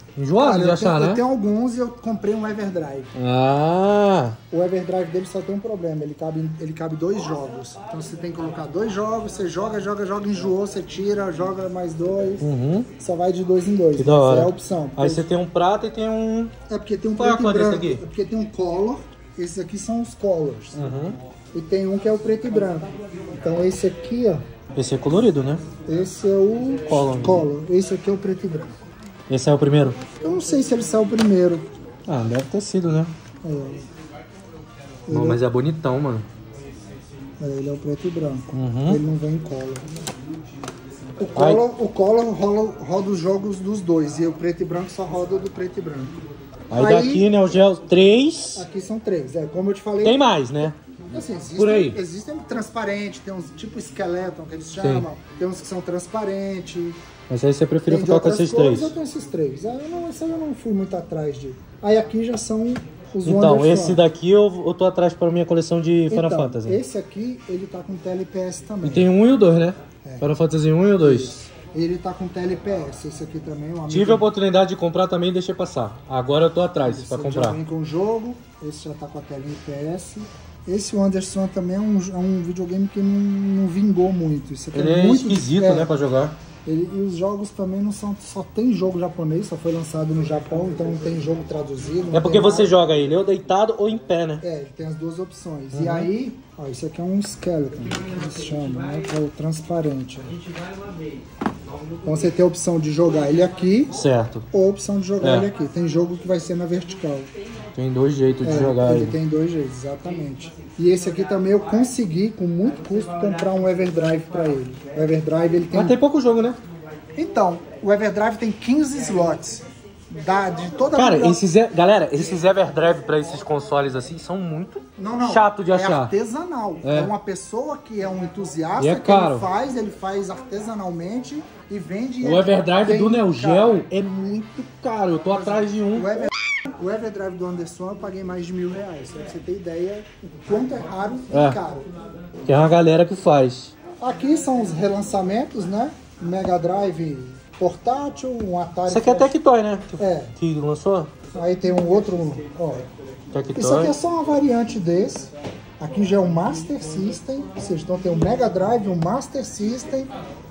Enjoado Cara, de eu, achar, tenho, né? eu tenho alguns e eu comprei um Everdrive. Ah, O Everdrive dele só tem um problema, ele cabe, ele cabe dois jogos. Então você tem que colocar dois jogos, você joga, joga, joga, enjoou, você tira, joga mais dois. uhum. Só vai de dois em dois. Que da hora. Essa é a opção. Aí você tem um prata e tem um... É porque tem um Qual é a preto e cor desse branco. aqui? É porque tem um color, esses aqui são os colors. Uhum. E tem um que é o preto e branco. Então esse aqui, ó, Esse é colorido, né? esse é o Color. color. Esse aqui é o preto e branco. Esse é o primeiro? Eu não sei se ele saiu primeiro. Ah, deve ter sido, né? É, Não, mas é bonitão, mano. é, ele é o preto e branco. Uhum. Ele não vem em color. O color, o color rola, roda os jogos dos dois. E o preto e branco só roda do preto e branco. Aí, Aí- daqui, Neo Geo três. Aqui são três. É, como eu te falei. Tem mais, né? Assim, existem, Por aí. Existem transparentes, tem uns tipo esqueleto que eles chamam. Tem uns que são transparentes. Mas aí você prefere Tem de ficar com outras esses cores, três. eu tenho esses três. Ah, eu não, esse aí eu não fui muito atrás de. Aí aqui já são os Então, Wonderful. esse daqui eu, eu tô atrás para minha coleção de Final Então, Fantasy. esse aqui, ele tá com T L P S também. E tem um e o dois, né? Final Fantasy um e o dois. Ele tá com T L P S. Esse aqui também é um amigo. Tive a oportunidade de comprar também e deixei passar. Agora eu tô atrás Esse para aqui comprar. já vem com o jogo. Esse já tá com a telinha P S. Esse Wonderful também é um, é um videogame que não, não vingou muito. Isso aqui Ele é é muito esquisito, é, né, pra jogar. Ele, e os jogos também não são. Só tem jogo japonês, só foi lançado no Japão, então não tem jogo traduzido. não É porque tem você nada. joga ele ou deitado ou em pé, né? É, ele tem as duas opções. Uhum. E aí, ó, esse aqui é um skeleton, que eles chamam, né? Que é o transparente. Ó. Então você tem a opção de jogar ele aqui Certo. ou a opção de jogar É. ele aqui. Tem jogo que vai ser na vertical. Tem dois jeitos de É, jogar ele ele. tem dois jeitos, exatamente. E esse aqui também eu consegui, com muito custo, comprar um Everdrive pra ele. O Everdrive ele tem. Mas tem pouco jogo, né? Então, o Everdrive tem quinze slots. Da, de toda a Cara, biblioteca- esses, e- galera, esses Everdrive pra esses consoles assim são muito Não, não. chato de é achar. artesanal. É. É. uma pessoa que é um entusiasta E é que caro. ele faz, ele faz artesanalmente e vende. O Everdrive Tem- do Neo cara, Geo é muito caro. Eu tô atrás de um. O, Ever, o Everdrive do Anderson eu paguei mais de mil reais. Pra você ter ideia o quanto é raro e É. caro. Que é uma galera que faz. Aqui são os relançamentos, né? Mega Drive portátil, um Atari. Isso aqui é Tectoy, né? Que, É. que lançou? Aí tem um outro. Ó, Tectoy. isso aqui é só uma variante desse. Aqui já é o Master System. Ou seja, então tem o Mega Drive, o Master System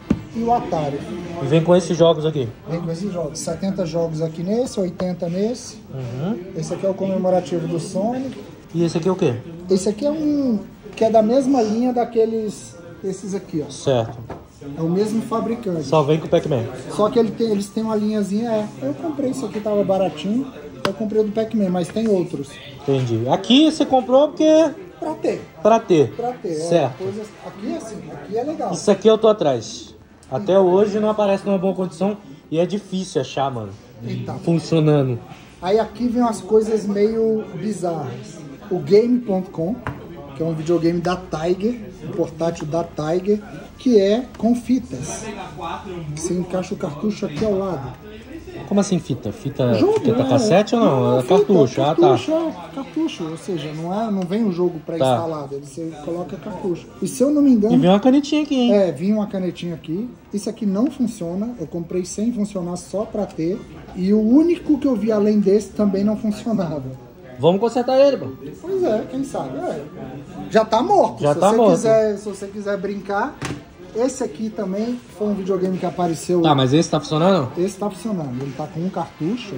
e o Atari. E vem com esses jogos aqui. Vem com esses jogos. setenta jogos aqui nesse, oitenta nesse. Uhum. Esse aqui é o comemorativo do Sonic. E esse aqui é o quê? Esse aqui é um que é da mesma linha daqueles. Esses aqui, ó. Certo. É o mesmo fabricante. Só vem com o Pac-Man. Só que ele tem, eles têm uma linhazinha. É, eu comprei isso aqui, tava baratinho. Eu comprei o do Pac-Man, mas tem outros. Entendi. Aqui você comprou porque... Pra ter. Pra ter. Pra ter. É, Certo. coisas, aqui é assim, aqui é legal. Isso aqui eu tô atrás. Até hoje não aparece numa boa condição e é difícil achar, mano. Então. Funcionando. Aí aqui vem umas coisas meio bizarras. O Game ponto com, que é um videogame da Tiger, um portátil da Tiger, que é com fitas. Você encaixa o cartucho aqui ao lado. Como assim fita? Fita, Jogo, fita né? cassete ou não? É fita, cartucho. Ah, tá. cartucho, é, cartucho, ou seja, não, é, não vem o jogo pré-instalado, ele você coloca cartucho. E se eu não me engano... E vem uma canetinha aqui, hein? É, vinha uma canetinha aqui. Isso aqui não funciona. Eu comprei sem funcionar só pra ter. E o único que eu vi além desse também não funcionava. Vamos consertar ele, pô. Pois é, quem sabe? É. Já tá morto. Já se, tá você morto. Quiser, se você quiser brincar. Esse aqui também foi um videogame que apareceu. Tá, mas esse tá funcionando? Esse tá funcionando. Ele tá com um cartucho.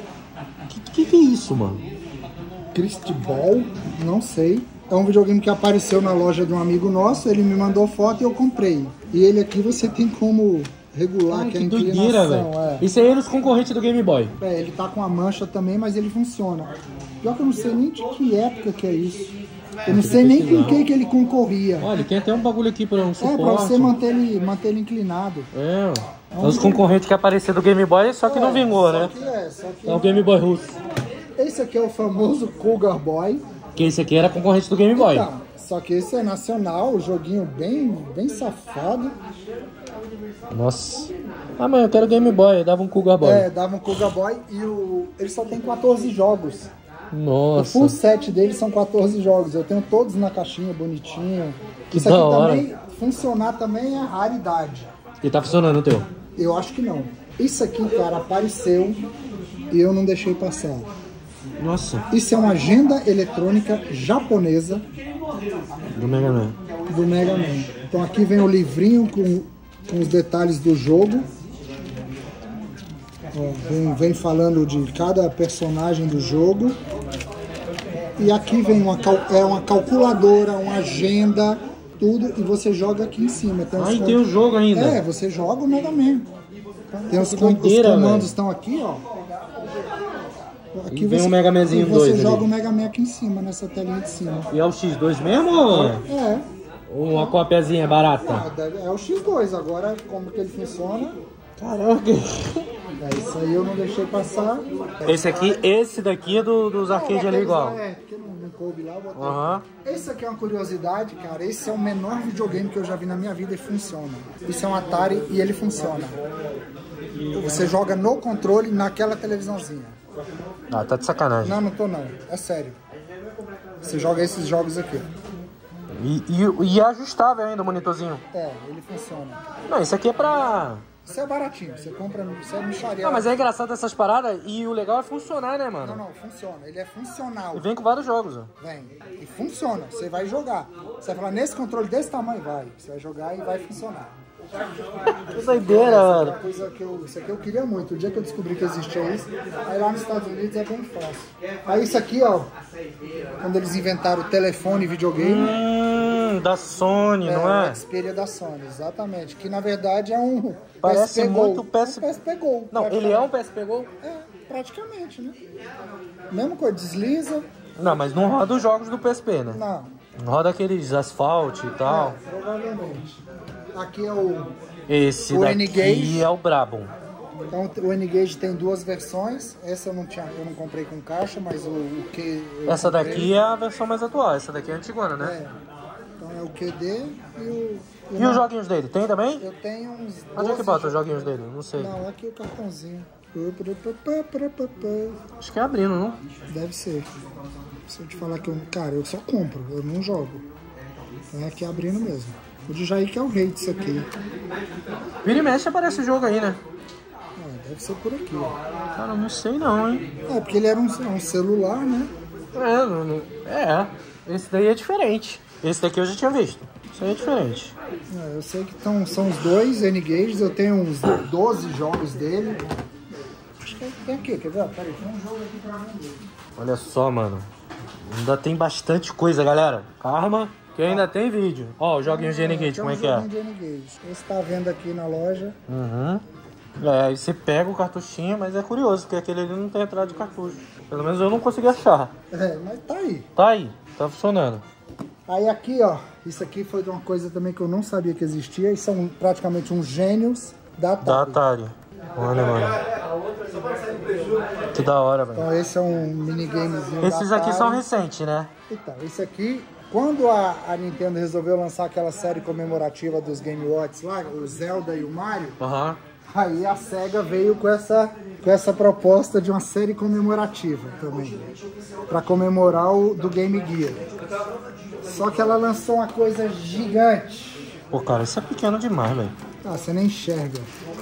Que que, que é isso, mano? Christy Ball, não sei. É um videogame que apareceu na loja de um amigo nosso. Ele me mandou foto e eu comprei. E ele aqui você tem como regular, Ai, que é a que doideira, inclinação. velho. É. Isso aí é nos concorrentes do Game Boy. É, ele tá com a mancha também, mas ele funciona. Pior que eu não sei nem de que época que é isso. Eu não sei nem com quem que ele concorria. Olha, tem até um bagulho aqui pra um É, suporte. pra você manter ele, manter ele inclinado. É, ó. É os concorrentes que apareceram do Game Boy, só que não vingou, só né? Que é, só que É o Game Boy russo. esse aqui é o famoso Cougar Boy. Que esse aqui era concorrente do Game Boy. Então, só que esse é nacional, joguinho bem, bem safado. Nossa. Ah, mãe, eu quero Game Boy. Eu dava um Cougar Boy. É, dava um Cougar Boy e o, ele só tem quatorze jogos. O full Nossa. set dele são quatorze jogos. Eu tenho todos na caixinha, bonitinho. Que Isso da aqui hora. também, funcionar também é raridade. E tá funcionando o teu? Eu acho que não. Isso aqui, cara, apareceu e eu não deixei passar. Nossa. Isso é uma agenda eletrônica japonesa Do Mega Man. do Mega Man. Então aqui vem o livrinho com, com os detalhes do jogo. Ó, vem, vem falando de cada personagem do jogo. E aqui vem uma, cal- é uma calculadora, uma agenda, tudo, e você joga aqui em cima. Tem os Ah, e com- tem o jogo ainda. É, você joga o Mega Man. Tem os, Que com- os doideira, comandos velho. estão aqui, ó. Aqui E vem um Mega Manzinho e você dois joga ali. o Mega Man aqui em cima, nessa telinha de cima. E é o X dois mesmo ou É, ou uma copiazinha barata? é o X dois. Agora, como que ele funciona, Caraca. é isso aí eu não deixei passar. Esse aqui, esse daqui é do, dos arcades ali igual. É, porque não, não coube lá, eu botei. Aham. Esse aqui é uma curiosidade, cara. Esse é o menor videogame que eu já vi na minha vida e funciona. Isso é um Atari e ele funciona. Você joga no controle naquela televisãozinha. Ah, tá de sacanagem. Não, não tô não. É sério. Você joga esses jogos aqui. E, e, e é ajustável ainda o monitorzinho. É, ele funciona. Não, isso aqui é pra... Isso é baratinho. Você compra, isso é micharia. Ah, mas é engraçado essas paradas e o legal é funcionar, né, Não, mano? não, funciona. Ele é funcional. E vem com vários jogos, ó. Vem. E funciona. Você vai jogar. Você vai falar, nesse controle desse tamanho, vai. Você vai jogar e vai funcionar. Que doideira, Essa é uma mano. coisa que eu, isso aqui eu queria muito. O dia que eu descobri que existia isso, aí lá nos Estados Unidos é bem fácil. Aí isso aqui, ó, quando eles inventaram o telefone e videogame, Hum, da Sony, é, não o é? Xperia da Sony, exatamente. Que na verdade é um Parece P S P muito Gol. P S Um P S P Gol. Não, ele é um P S P Gol? É, praticamente, né? Mesma coisa, desliza. Não, mas não roda os jogos do P S P, né? Não, Roda aqueles asfalto e tal. é, provavelmente. Aqui é o... Esse O daqui N-Gage. é o Brabon. Então o N-Gage tem duas versões. Essa eu não tinha, eu não comprei com caixa, mas o, o que eu Essa comprei- daqui é a versão mais atual. Essa daqui é a antigona, né? É. Então é o Q D e o... E os joguinhos dele? Tem também? Eu tenho uns Onde é que doze bota os joguinhos dele? Não sei. Não, aqui o cartãozinho. Acho que é abrindo, não? Deve ser. Se eu te falar que eu... Cara, eu só compro, eu não jogo. É aqui abrindo mesmo. O de Jair que é o rei disso aqui. Vira e mexe aparece o jogo aí, né? É, deve ser por aqui, ó. Cara, eu não sei não, hein? É, porque ele era um, um celular, né? É, não- não- é, esse daí é diferente. Esse daqui eu já tinha visto. Isso aí é diferente. É, eu sei que tão, são os dois N-Gages, eu tenho uns doze jogos dele. Acho que tem aqui, quer ver? Peraí, tem um jogo aqui pra vender. Olha só, mano. Ainda tem bastante coisa, galera. Calma, que ainda tem vídeo. Ó, os joguinhos de N-Gage, Tem como um é que é? joguinho de N-Gage. Esse tá vendo aqui na loja. Uhum. É, aí você pega o cartuchinho, mas é curioso, porque aquele ali não tem entrada de cartucho. Pelo menos eu não consegui achar. É, mas tá aí. Tá aí, tá funcionando. Aí aqui, ó, isso aqui foi uma coisa também que eu não sabia que existia. E são praticamente uns gênios da Atari. Da Atari. Olha, mano. Que da hora, velho. Então esse é um minigamezinho Esses da aqui Atari. são recentes, né? Então, esse aqui, quando a, a Nintendo resolveu lançar aquela série comemorativa dos Game Watch lá, o Zelda e o Mario, Aham. aí a SEGA veio com essa, com essa proposta de uma série comemorativa também, para comemorar o do Game Gear. Só que ela lançou uma coisa gigante. Pô, cara, isso é pequeno demais, velho. Ah, você nem enxerga.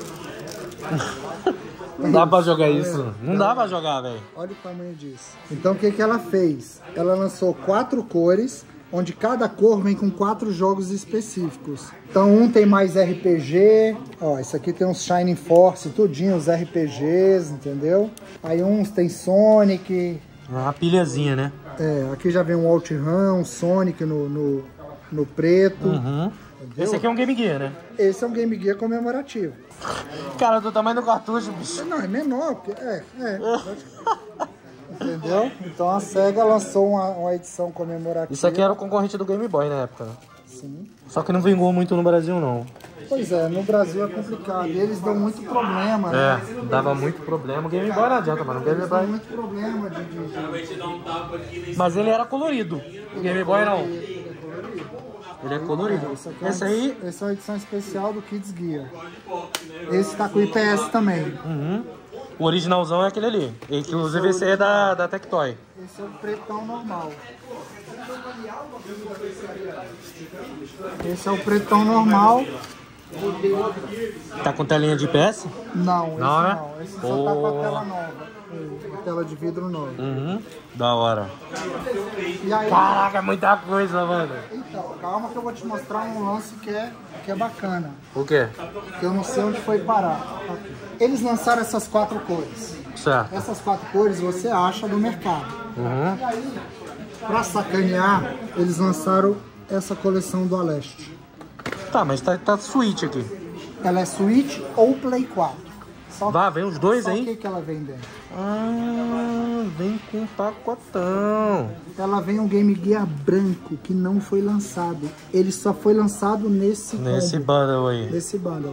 Não dá pra jogar isso. Não dá pra jogar, velho. Olha o tamanho disso. Então o que, que ela fez? Ela lançou quatro cores, onde cada cor vem com quatro jogos específicos. Então um tem mais R P G, ó, esse aqui tem uns Shining Force, tudinho, os R P Gs, entendeu? Aí uns tem Sonic, Uma pilhazinha, né? é, aqui já vem um OutRun, um Sonic no, no, no preto. Uhum. Entendeu? Esse aqui é um Game Gear, né? Esse é um Game Gear comemorativo. Cara, do tamanho do cartucho, bicho. Não, é menor, porque é, é. Entendeu? Então a SEGA lançou uma, uma edição comemorativa. Isso aqui era o concorrente do Game Boy na época, né? Sim. Só que não vingou muito no Brasil, não. Pois é, no Brasil é complicado. E eles dão muito problema, né? É, dava muito problema. O Game Boy não adianta, mano. O Game Eles dão Boy... muito problema de... de, de... Mas ele era colorido. O Game Boy não. Ele é colorido. Esse, aqui é Esse um- aí... essa é uma edição especial do Kids Gear. Esse tá com I P S também. Uhum. O originalzão é aquele ali. Inclusive esse aí é da, da Tectoy. Esse é o pretão normal. Esse é o pretão normal. Tá com telinha de I P S? Não, esse Não, não. né? Esse só tá com Pô. a tela nova. Uma tela de vidro nova. Uhum. Da hora. E aí, Caraca, é muita coisa, mano. então, calma que eu vou te mostrar um lance que é, que é bacana. O quê? Que eu não sei onde foi parar. Aqui. Eles lançaram essas quatro cores. Certo. Essas quatro cores você acha no mercado. Uhum. E aí, pra sacanear, eles lançaram essa coleção do Aleste. Tá, mas tá, tá Switch aqui. Ela é Switch ou Play quatro. Só, Vá, vem os dois só o aí. que, que ela vem dentro? Ah, vem com pacotão. Ela vem um Game Gear branco que não foi lançado. Ele só foi lançado nesse Nesse combo, bundle aí. nesse bundle.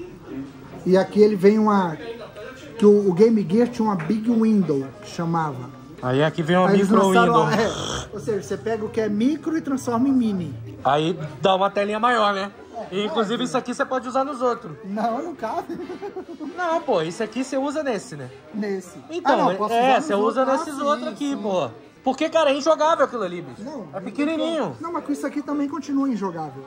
E aqui ele vem uma... Que o, o Game Gear tinha uma Big Window, que chamava. Aí aqui vem uma Aí eles micro lançaram window. a- é, ou seja, você pega o que é micro e transforma em mini. Aí dá uma telinha maior, né? E, inclusive isso aqui você pode usar nos outros. Não, não cabe. Não, pô, isso aqui você usa nesse, né? Nesse. Então, Ah, não, posso é, usar você nos usa outros. nesses Ah, sim, outros aqui, sim. pô. Porque, cara, é injogável aquilo ali, bicho. Não, É pequenininho. Não, mas com isso aqui também continua injogável.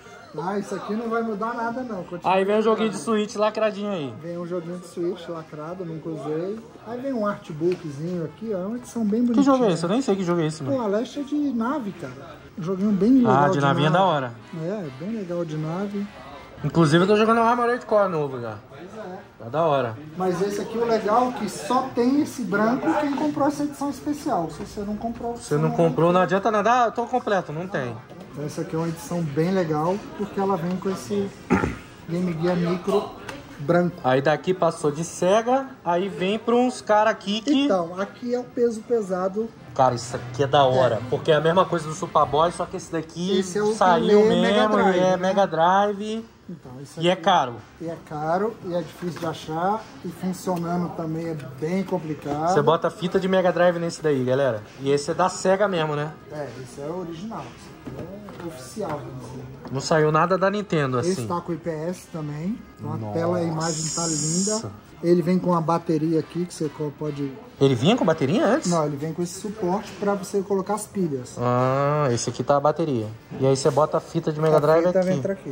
Ah, isso aqui não vai mudar nada não. Continua Aí vem um joguinho de injogável. Switch lacradinho aí. Vem um joguinho de Switch lacrado, nunca usei. Aí vem um artbookzinho aqui, ó, uma edição bem bonitinha. Que jogo é esse? Eu nem sei que jogo é esse, Pô, mano. a Leste é de nave, cara. Um joguinho bem legal. Ah, de navinha é da hora. É, bem legal de nave. Inclusive eu tô jogando um Armored Core novo já. Tá da hora. Mas esse aqui, o legal é que só tem esse branco quem comprou essa edição especial. Se você não comprou... Você não comprou, não adianta nada. Ah, eu tô completo, não tem. Então essa aqui é uma edição bem legal, porque ela vem com esse Game Gear Micro branco. Aí daqui passou de Sega, aí vem pra uns caras aqui que... Então, aqui é o peso pesado. Cara, isso aqui é da hora, porque é a mesma coisa do Super Boy, só que esse daqui Esse é o que saiu lê Mega mesmo, Drive, e é né? Mega Drive Então, isso e é aqui- caro. E é caro, e é difícil de achar, e funcionando também é bem complicado. Você bota fita de Mega Drive nesse daí, galera. E esse é da Sega mesmo, né? É, esse é o original, esse aqui é oficial, vamos dizer. Não saiu nada da Nintendo, Esse assim. tá com I P S também, então a Nossa. tela, a imagem tá linda. Ele vem com uma bateria aqui, que você pode... Ele vinha com bateria antes? Não, ele vem com esse suporte para você colocar as pilhas. Ah, esse aqui tá a bateria. E aí você bota a fita de Mega Drive A fita aqui. entra aqui,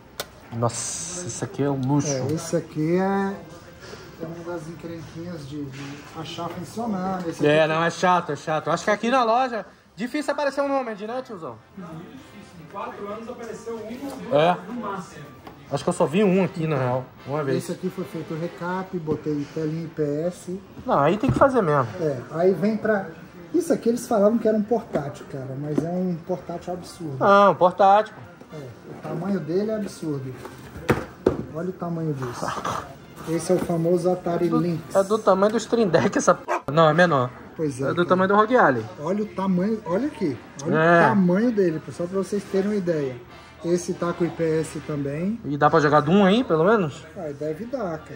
é. Nossa, isso aqui é um luxo. É, esse aqui é, é uma das encrenquinhas de, de achar funcionando. Esse É, aqui- não, é chato, é chato. Acho que aqui na loja, difícil aparecer um nome, né, tiozão? Em quatro anos apareceu um É. no máximo. Acho que eu só vi um aqui, na real. Uma vez. Esse aqui foi feito o recap, botei telinha I P S. Não, aí tem que fazer mesmo. É, aí vem pra... Isso aqui eles falavam que era um portátil, cara, mas é um portátil absurdo. Não, portátil. É, o tamanho dele é absurdo. Olha o tamanho disso. Esse é o famoso Atari Lynx. É do tamanho do Stream Deck essa p... Não, é menor. Pois é. É do cara. tamanho do Rogue Alley. Olha o tamanho, olha aqui. Olha É. o tamanho dele, só pra vocês terem uma ideia. Esse tá com I P S também. E dá pra jogar Doom aí, pelo menos? Ah, deve dar, cara.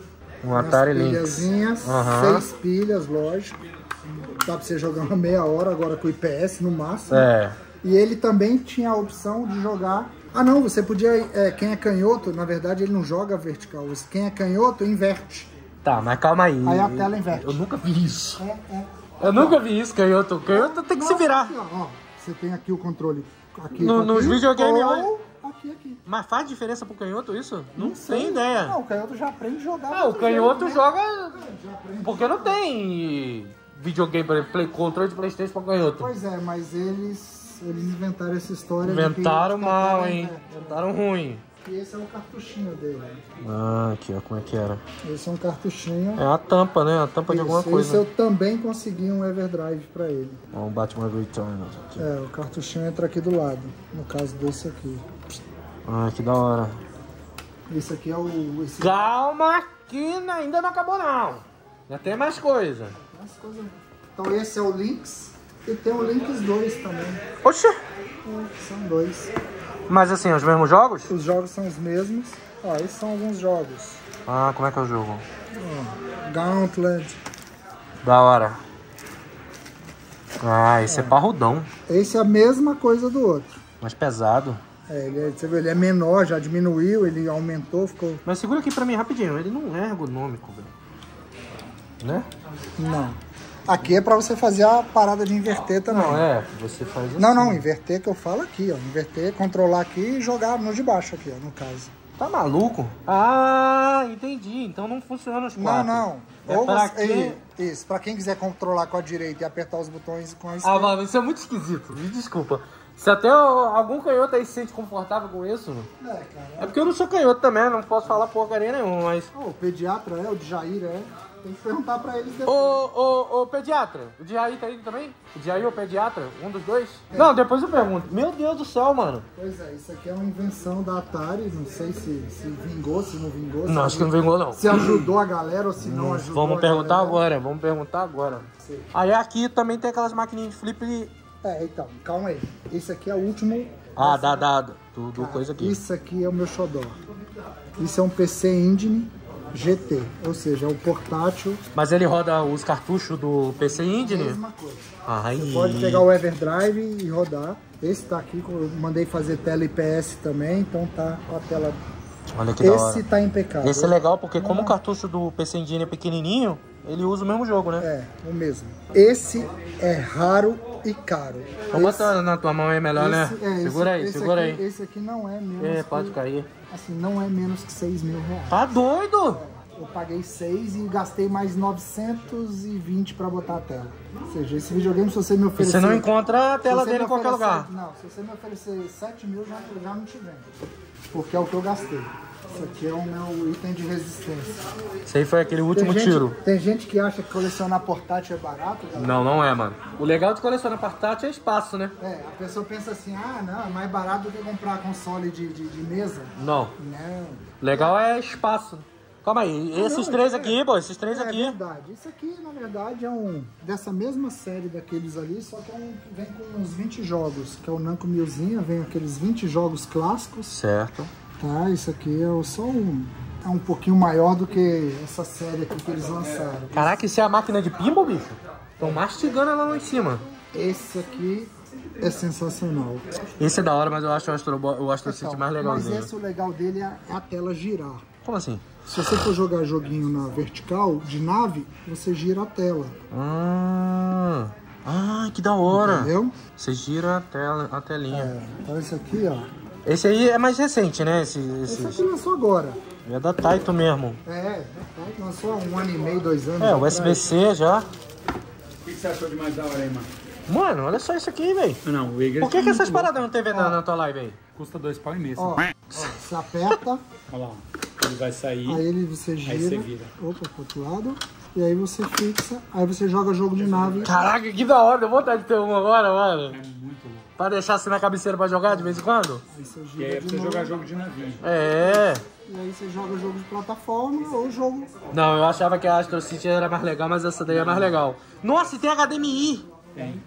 Um Atari Umas Lynx. pilhazinhas, Aham. seis pilhas, lógico. Dá pra você jogar uma meia hora agora com I P S no máximo. É. E ele também tinha a opção de jogar... Ah não, você podia... É, quem é canhoto, na verdade ele não joga vertical. Quem é canhoto, inverte. Tá, mas calma aí. Aí a tela inverte. Eu nunca vi isso. É, é. Eu nunca vi isso, canhoto. Canhoto tem que se virar. Aqui, ó, ó, você tem aqui o controle. Aqui, No- aqui, nos videogames, ou aqui, aqui. Mas faz diferença pro canhoto isso? Não, sei. tem ideia. Não, o canhoto já aprende a jogar. Ah, o do canhoto jeito, né? joga... Porque não tem videogame, por exemplo, play, controle de Playstation pra canhoto. Pois é, mas eles, eles inventaram essa história. Inventaram de que mal, tacaram, hein? é, Inventaram ruim. E esse é o cartuchinho dele. Ah, aqui, ó, como é que era. Esse é um cartuchinho. É a tampa, né? A tampa de alguma Isso, coisa. Esse eu também consegui um Everdrive pra ele. Ó, um Batman Returns aqui. É, o cartuchinho entra aqui do lado. No caso desse aqui. Ah, que da hora. Esse aqui é o... Esse... Calma que ainda não acabou não. Já tem mais coisa. As coisas- Então esse é o Lynx. E tem o Lynx dois também. Oxê! É, são dois. Mas assim, os mesmos jogos? Os jogos são os mesmos. Ó, esses são alguns jogos. Ah, como é que é o jogo? Ó, Gauntlet. Da hora. Ah, esse é parrudão. Esse é a mesma coisa do outro. Mais pesado. É, ele, é, você vê, ele é menor, já diminuiu, ele aumentou, ficou... Mas segura aqui pra mim rapidinho. Ele não é ergonômico, velho. Né? Não. Aqui é pra você fazer a parada de inverter também. Não, é. Você faz assim. Não, não, inverter que eu falo aqui, ó. Inverter, controlar aqui e jogar no de baixo aqui, ó, no caso. Tá maluco? Ah, entendi. Então não funciona os Não, quatro. não. É Ou pra você, quem... Isso, pra quem quiser controlar com a direita e apertar os botões com a Ah, esquerda. mano, isso é muito esquisito. Me desculpa. Se até algum canhoto aí se sente confortável com isso, É, cara. é porque eu não sou canhoto também, não posso falar porcaria nenhuma, mas... Oh, o pediatra é, o de Jair é. Tem que perguntar pra eles depois. Ô, ô, ô, pediatra, o Jair tá aí também? O Jair ou o pediatra? Um dos dois? É. Não, depois eu pergunto. Meu Deus do céu, mano. Pois é, isso aqui é uma invenção da Atari, não sei se, se vingou, se não vingou. Não, acho que não vingou, não. Se ajudou a galera ou se não, não ajudou Vamos a perguntar galera. agora, vamos perguntar agora. Sim. Aí aqui também tem aquelas maquininhas de flip... É, então, calma aí. Esse aqui é o último... Ah, essa... dá, dá, do, do Cara, coisa aqui. Isso aqui é o meu xodó. Isso é um P C Engine G T, ou seja, é o portátil. Mas ele roda os cartuchos do P C Engine? Mesma coisa. Ai. Você pode pegar o Everdrive e rodar. Esse tá aqui, eu mandei fazer tela I P S também, então tá com a tela... Olha que da hora. Esse tá impecável. Esse é legal porque como o cartucho do P C Engine é pequenininho, ele usa o mesmo jogo, né? É, o mesmo. Esse é raro e caro. Vamos Esse- botar na tua mão aí melhor, né? esse- é, Segura esse- aí, esse segura aqui- aí. Esse aqui não é menos É, que, pode cair. assim, não é menos que seis mil reais. Tá doido? Eu paguei seis e gastei mais novecentos e vinte pra botar a tela. Ou seja, esse videogame, se você me E oferecer... você não encontra a se tela você dele me em qualquer oferecer- lugar. Não, se você me oferecer sete mil, já, já não te vendo. Porque é o que eu gastei. Isso aqui é o meu item de resistência. Isso aí foi aquele último tem gente, tiro. Tem gente que acha que colecionar portátil é barato, galera. Não, não é, mano. O legal de colecionar portátil é espaço, né? É, a pessoa pensa assim, ah, não, é mais barato do que comprar console de, de, de mesa. Não. Não. Legal é espaço. Calma aí, esses não, três é- aqui, pô, esses três É aqui. verdade. Isso aqui, na verdade, é um dessa mesma série daqueles ali, só que é um que vem com uns vinte jogos, que é o Namco Milzinha, vem aqueles vinte jogos clássicos, Certo. tá? Isso aqui é só um, é um pouquinho maior do que essa série aqui que eles lançaram. Caraca, isso é a máquina de pinball, bicho? Estão mastigando ela lá em cima. Esse aqui é sensacional. Esse é da hora, mas eu acho o Astro, o Astro City Então, mais mas legalzinho. esse, o legal dele é a tela girar. Como assim? Se você for jogar joguinho na vertical, de nave, você gira a tela, Ah, ah, que da hora. entendeu? Você gira a, tela, a telinha. É, então esse aqui, ó. Esse aí é mais recente, né? Esse, Esse esse... aqui lançou agora. É da Taito mesmo. É, lançou há um ano e meio, dois anos. É, o atrás. U S B C já. O que você achou de mais da hora aí, mano? Mano, olha só isso aqui, velho. Não, o Eager Por que, que essas paradas não tem vendo na, Ó. na tua live aí? custa dois pau e meio. Ó, Olha ó, você aperta, lá, ó. Ele vai sair. aí ele você gira. você vira. Opa, pro outro lado. E aí você fixa, aí você joga jogo de nave. Caraca, que da hora. Deu vontade de ter um agora, mano. É muito louco. Pra deixar assim na cabeceira pra jogar de vez em quando? Aí você E aí gira é pra de você novo. jogar jogo de navio. É. E aí você joga jogo de plataforma ou jogo. Não, eu achava que a Astro City era mais legal, mas essa daí é mais legal. Nossa, e tem H D M I. Tem.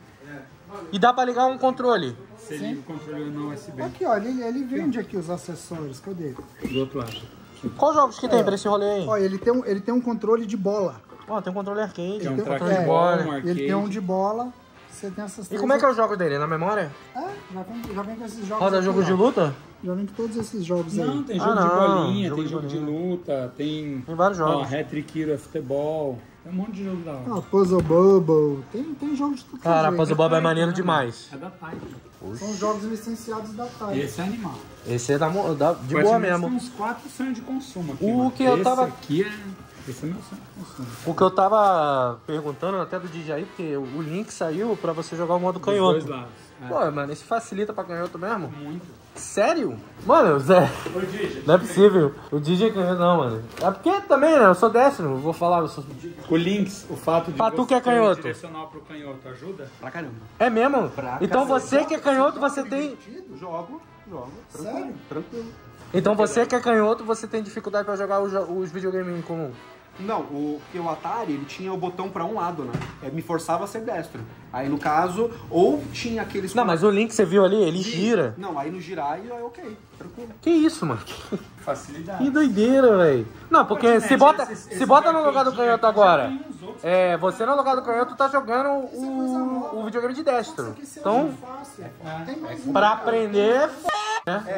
E dá pra ligar um controle. Você liga o controle no U S B. Aqui, ó, ele, ele vende aqui os acessórios. Cadê? Do outro lado. Quais jogos que tem pra esse rolê aí? Ó, ele tem um, ele tem um controle de bola. Ó, tem um controle arcade, Tem um um controle de trackball, bola. um arcade. Ele tem um de bola. Você tem essas E três. como é que é o jogo dele? Na memória? É, já vem, já vem com esses jogos. Roda aqui, jogo ó. de luta? Já vem com todos esses jogos aí. Não, tem Ah, jogo de não, bolinha, jogo tem de jogo de bolinha. luta, tem... Tem vários jogos. Ó, Hat-Trick Hero Futebol. Tem um monte de jogo da hora. Ah, Puzzle Bubble. Tem, tem jogos de tudo. Cara, jeito. Puzzle Bob é maneiro demais. É da Taito. São jogos licenciados da Taito. Esse é animal. Esse é da, mo- da- de Praticamente boa mesmo. Tem uns quatro sonhos de consumo aqui. O mano. que eu esse tava- aqui é... Esse é meu sonho de consumo. O que eu tava perguntando até do D J aí, porque o link saiu pra você jogar o modo Dos dois canhoto. lados. É. Pô, mano, isso facilita pra canhoto mesmo? Muito. Sério? Mano, Zé, não é possível. O D J é canhoto não, mano. É porque também, né, eu sou destro, vou falar, eu sou... O Lynx, o fato de Pra tu você que é ter um canhoto. direcional pro canhoto ajuda? Pra caramba. É mesmo? Então você que é canhoto, você tem... Jogo, jogo. Sério? Tranquilo. Então você que é canhoto, você tem dificuldade pra jogar os, jo- os videogames em comum. Não, o, porque o Atari, ele tinha o botão pra um lado, né? É, me forçava a ser destro. Aí, no caso, ou tinha aqueles... Não, mas o link que você viu ali, ele gira. Não, aí no girar, e aí ok, tranquilo. Que isso, mano? Facilidade. Que doideira, velho. Não, porque se bota, se bota no lugar do canhoto agora, é, você no lugar do canhoto tá jogando o, o videogame de destro. Isso é Então, fácil. Tem mais um. pra aprender é f... né? É.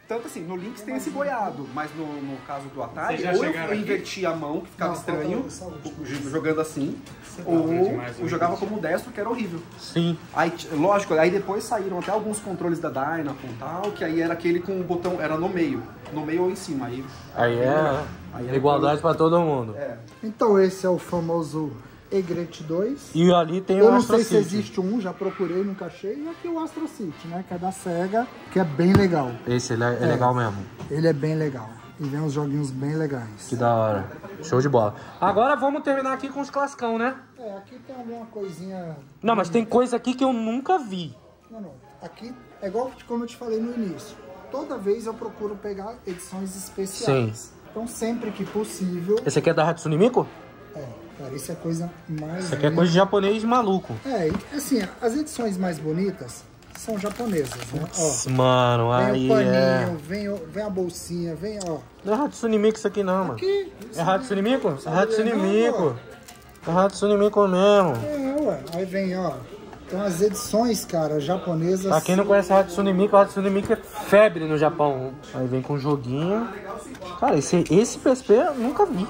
Tanto assim, no Lynx tem esse boiado, mas no, no caso do Atari, Vocês já ou eu, chegaram eu aqui? invertia a mão, que ficava Não, estranho, falta essa o- jogando assim, ou demais, eu jogava como destro, que era horrível. Sim. Aí, t- lógico, aí depois saíram até alguns controles da Dynacon e tal, que aí era aquele com o botão, era no meio, no meio ou em cima. Aí, Aí é Aí é igualdade pra todo mundo. é. Então esse é o famoso Egret dois. E ali tem Eu o não Astro sei se City. existe um, já procurei, nunca achei. E aqui o Astro City, né? Que é da SEGA, que é bem legal. Esse ele é, é legal mesmo. Ele é bem legal. E vem uns joguinhos bem legais. Que da hora. Show de bola. Agora vamos terminar aqui com os classicão, né? É, aqui tem alguma coisinha... Não, mas tem coisa aqui que eu nunca vi. Não, não. Aqui é igual como eu te falei no início. Toda vez eu procuro pegar edições especiais. Então sempre que possível... Esse aqui é da Hatsune Miku? É, cara, isso é coisa mais... Isso aqui é coisa de japonês maluco. É, e, assim, as edições mais bonitas são japonesas, né? Ó, Mano, vem aí o paninho, é... vem, o- vem a bolsinha, vem, ó. Não é Hatsune Miku isso aqui não, mano. Aqui. É Hatsune Miku? É Sabe Hatsune não, Miku. É Hatsune Miku mesmo. É, ué. Aí vem, ó. Então as edições, cara, japonesas... Pra quem não conhece a Hatsune Miku, a Hatsune Miku é febre no Japão. Aí vem com um joguinho. Cara, esse, esse P S P eu nunca vi.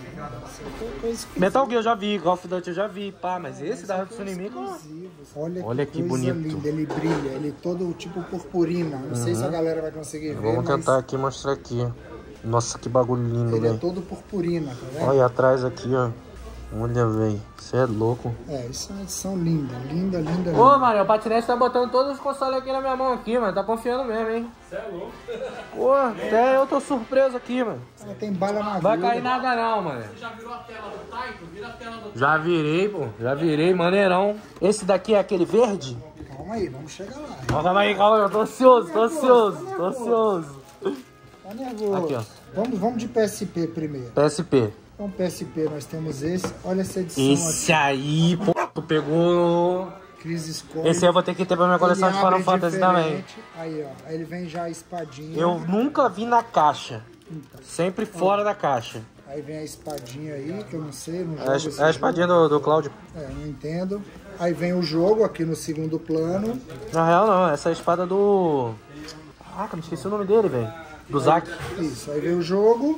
Metal Gear eu já vi, Call of Duty eu já vi, pá, mas esse da Hatsune Miku... Olha, Olha que, que coisa bonito. linda, ele brilha, ele é todo tipo purpurina. Não sei se a galera vai conseguir ver, Vamos mas tentar aqui mostrar aqui. Nossa, que bagulho lindo, ele é velho. todo purpurina, tá vendo? Olha atrás aqui, ó. Olha, velho. Você é louco. É, isso é uma edição linda, linda, linda, linda. Ô, mano, o patinete tá botando todos os consoles aqui na minha mão aqui, mano. Tá confiando mesmo, hein? Você é louco. Pô, até eu tô surpreso aqui, mano. Ela tem bala na Vai agulha. cair nada não, mano. Já virou a tela do Taito? Vira a tela do Já virei, pô. Já virei, maneirão. Esse daqui é aquele verde? Calma aí, vamos chegar lá. Calma aí, calma aí. Eu tô ansioso, tô ansioso, tô ansioso. Tá nervoso. Aqui, ó. Vamos, vamos de P S P primeiro. P S P. Então, P S P, nós temos esse. Olha essa edição Esse aí, pô, tu pegou... aqui. Chris Score. Esse aí eu vou ter que ter pra minha coleção Ele de Final abre Fantasy também. diferente. Aí, ó. Aí ele vem já a espadinha. Eu nunca vi na caixa. Sempre fora da caixa. Aí vem a espadinha aí, que eu não sei, não É jogo a, esse é a espadinha do, do Cláudio. jogo. É, não entendo. Aí vem o jogo aqui no segundo plano. Na real, não. Essa é a espada do... Ah, me esqueci o nome dele, velho. Do Zack. Isso, aí vem o jogo.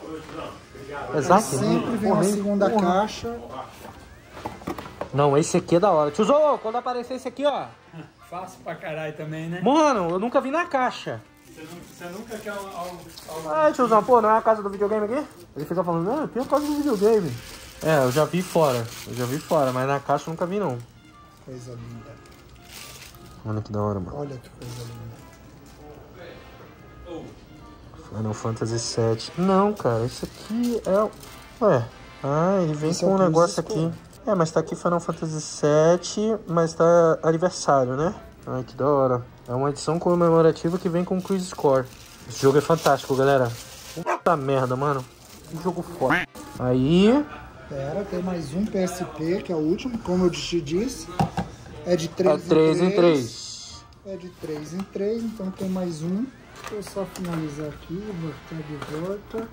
É Zack? Sempre vem uma Porra, segunda porra. caixa. Não, esse aqui é da hora. Tiozão, quando aparecer esse aqui, ó. Fácil pra caralho também, né? Mano, eu nunca vi na caixa. Você, nu- você nunca quer algo... algo... Ah, tiozão, pô, não é a casa do videogame aqui? Ele fica falando, não, tem a casa do videogame. É, eu já vi fora. Eu já vi fora, mas na caixa eu nunca vi, não. Coisa linda. Olha que da hora, mano. Olha que coisa linda. Final Fantasy sete. Não, cara, isso aqui é... Ué, ah, ele vem Esse é com o um Chris negócio Score. aqui. É, mas tá aqui Final Fantasy sete, mas tá aniversário, né? Ai, que da hora. É uma edição comemorativa que vem com Chris Score. Esse jogo é fantástico, galera. Puta merda, mano. Que jogo foda. Aí... Pera, tem mais um P S P, que é o último, como eu te disse. É de É três três em três. É de três em três, então tem mais um. Deixa eu só finalizar aqui, botar de volta.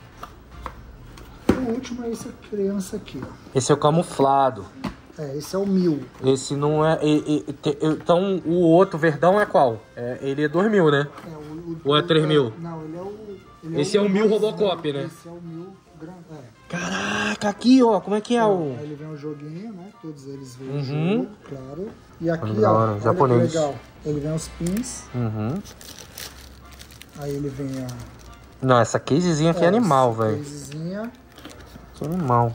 O último é essa criança aqui, ó. Esse é o camuflado. É, esse é o mil. Esse não é... e- e- te- Então, o outro verdão é qual? É, ele é dois mil, né? É, o, o, Ou é três mil? Não, ele é o... ele Esse é o mil mais- Robocop, né? Esse é o mil grande. É. Caraca, aqui, ó. Como é que é o... Aí ele vem o joguinho, né? Todos eles vêm Uhum. o jogo, claro. E aqui, Olha da ó, hora, olha japonês. que legal. Ele vem os pins, Uhum. aí ele vem a... Não, essa casezinha aqui é animal, velho. casezinha. Que animal.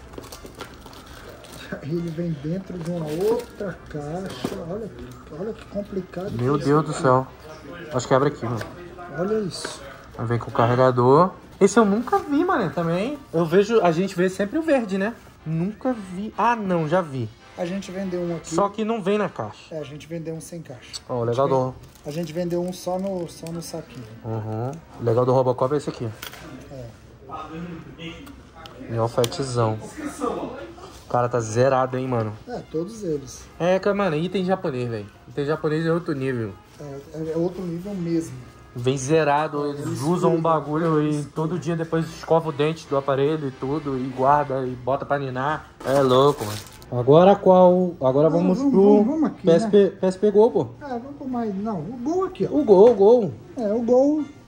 Aí ele vem dentro de uma outra caixa. Olha, olha que complicado. Meu que Deus isso do aqui. céu. Acho que abre aqui, mano. Olha isso. Aí vem com o carregador. Esse eu nunca vi, mano, também. Eu vejo... A gente vê sempre o verde, né? Nunca vi... Ah, não, já vi. A gente vendeu um aqui. Só que não vem na caixa. É, a gente vendeu um sem caixa. Ó, o legal do... A gente vendeu um só no, só no saquinho. Uhum. O legal do Robocop é esse aqui. É. E ó o fetzão. O cara tá zerado, hein, mano. É, todos eles. É, cara, mano, item japonês, velho. Item japonês é outro nível. É, é outro nível mesmo. Vem zerado, eles usam um bagulho e todo dia depois escova o dente do aparelho e tudo, e guarda e bota pra ninar. É louco, mano. Agora qual? Agora Não, vamos vamos- pro vamos- vamos aqui, P S P, P S P Gol, pô. É, vamos por mais. Não, o Gol aqui, ó. O Gol, o Gol. É, o Gol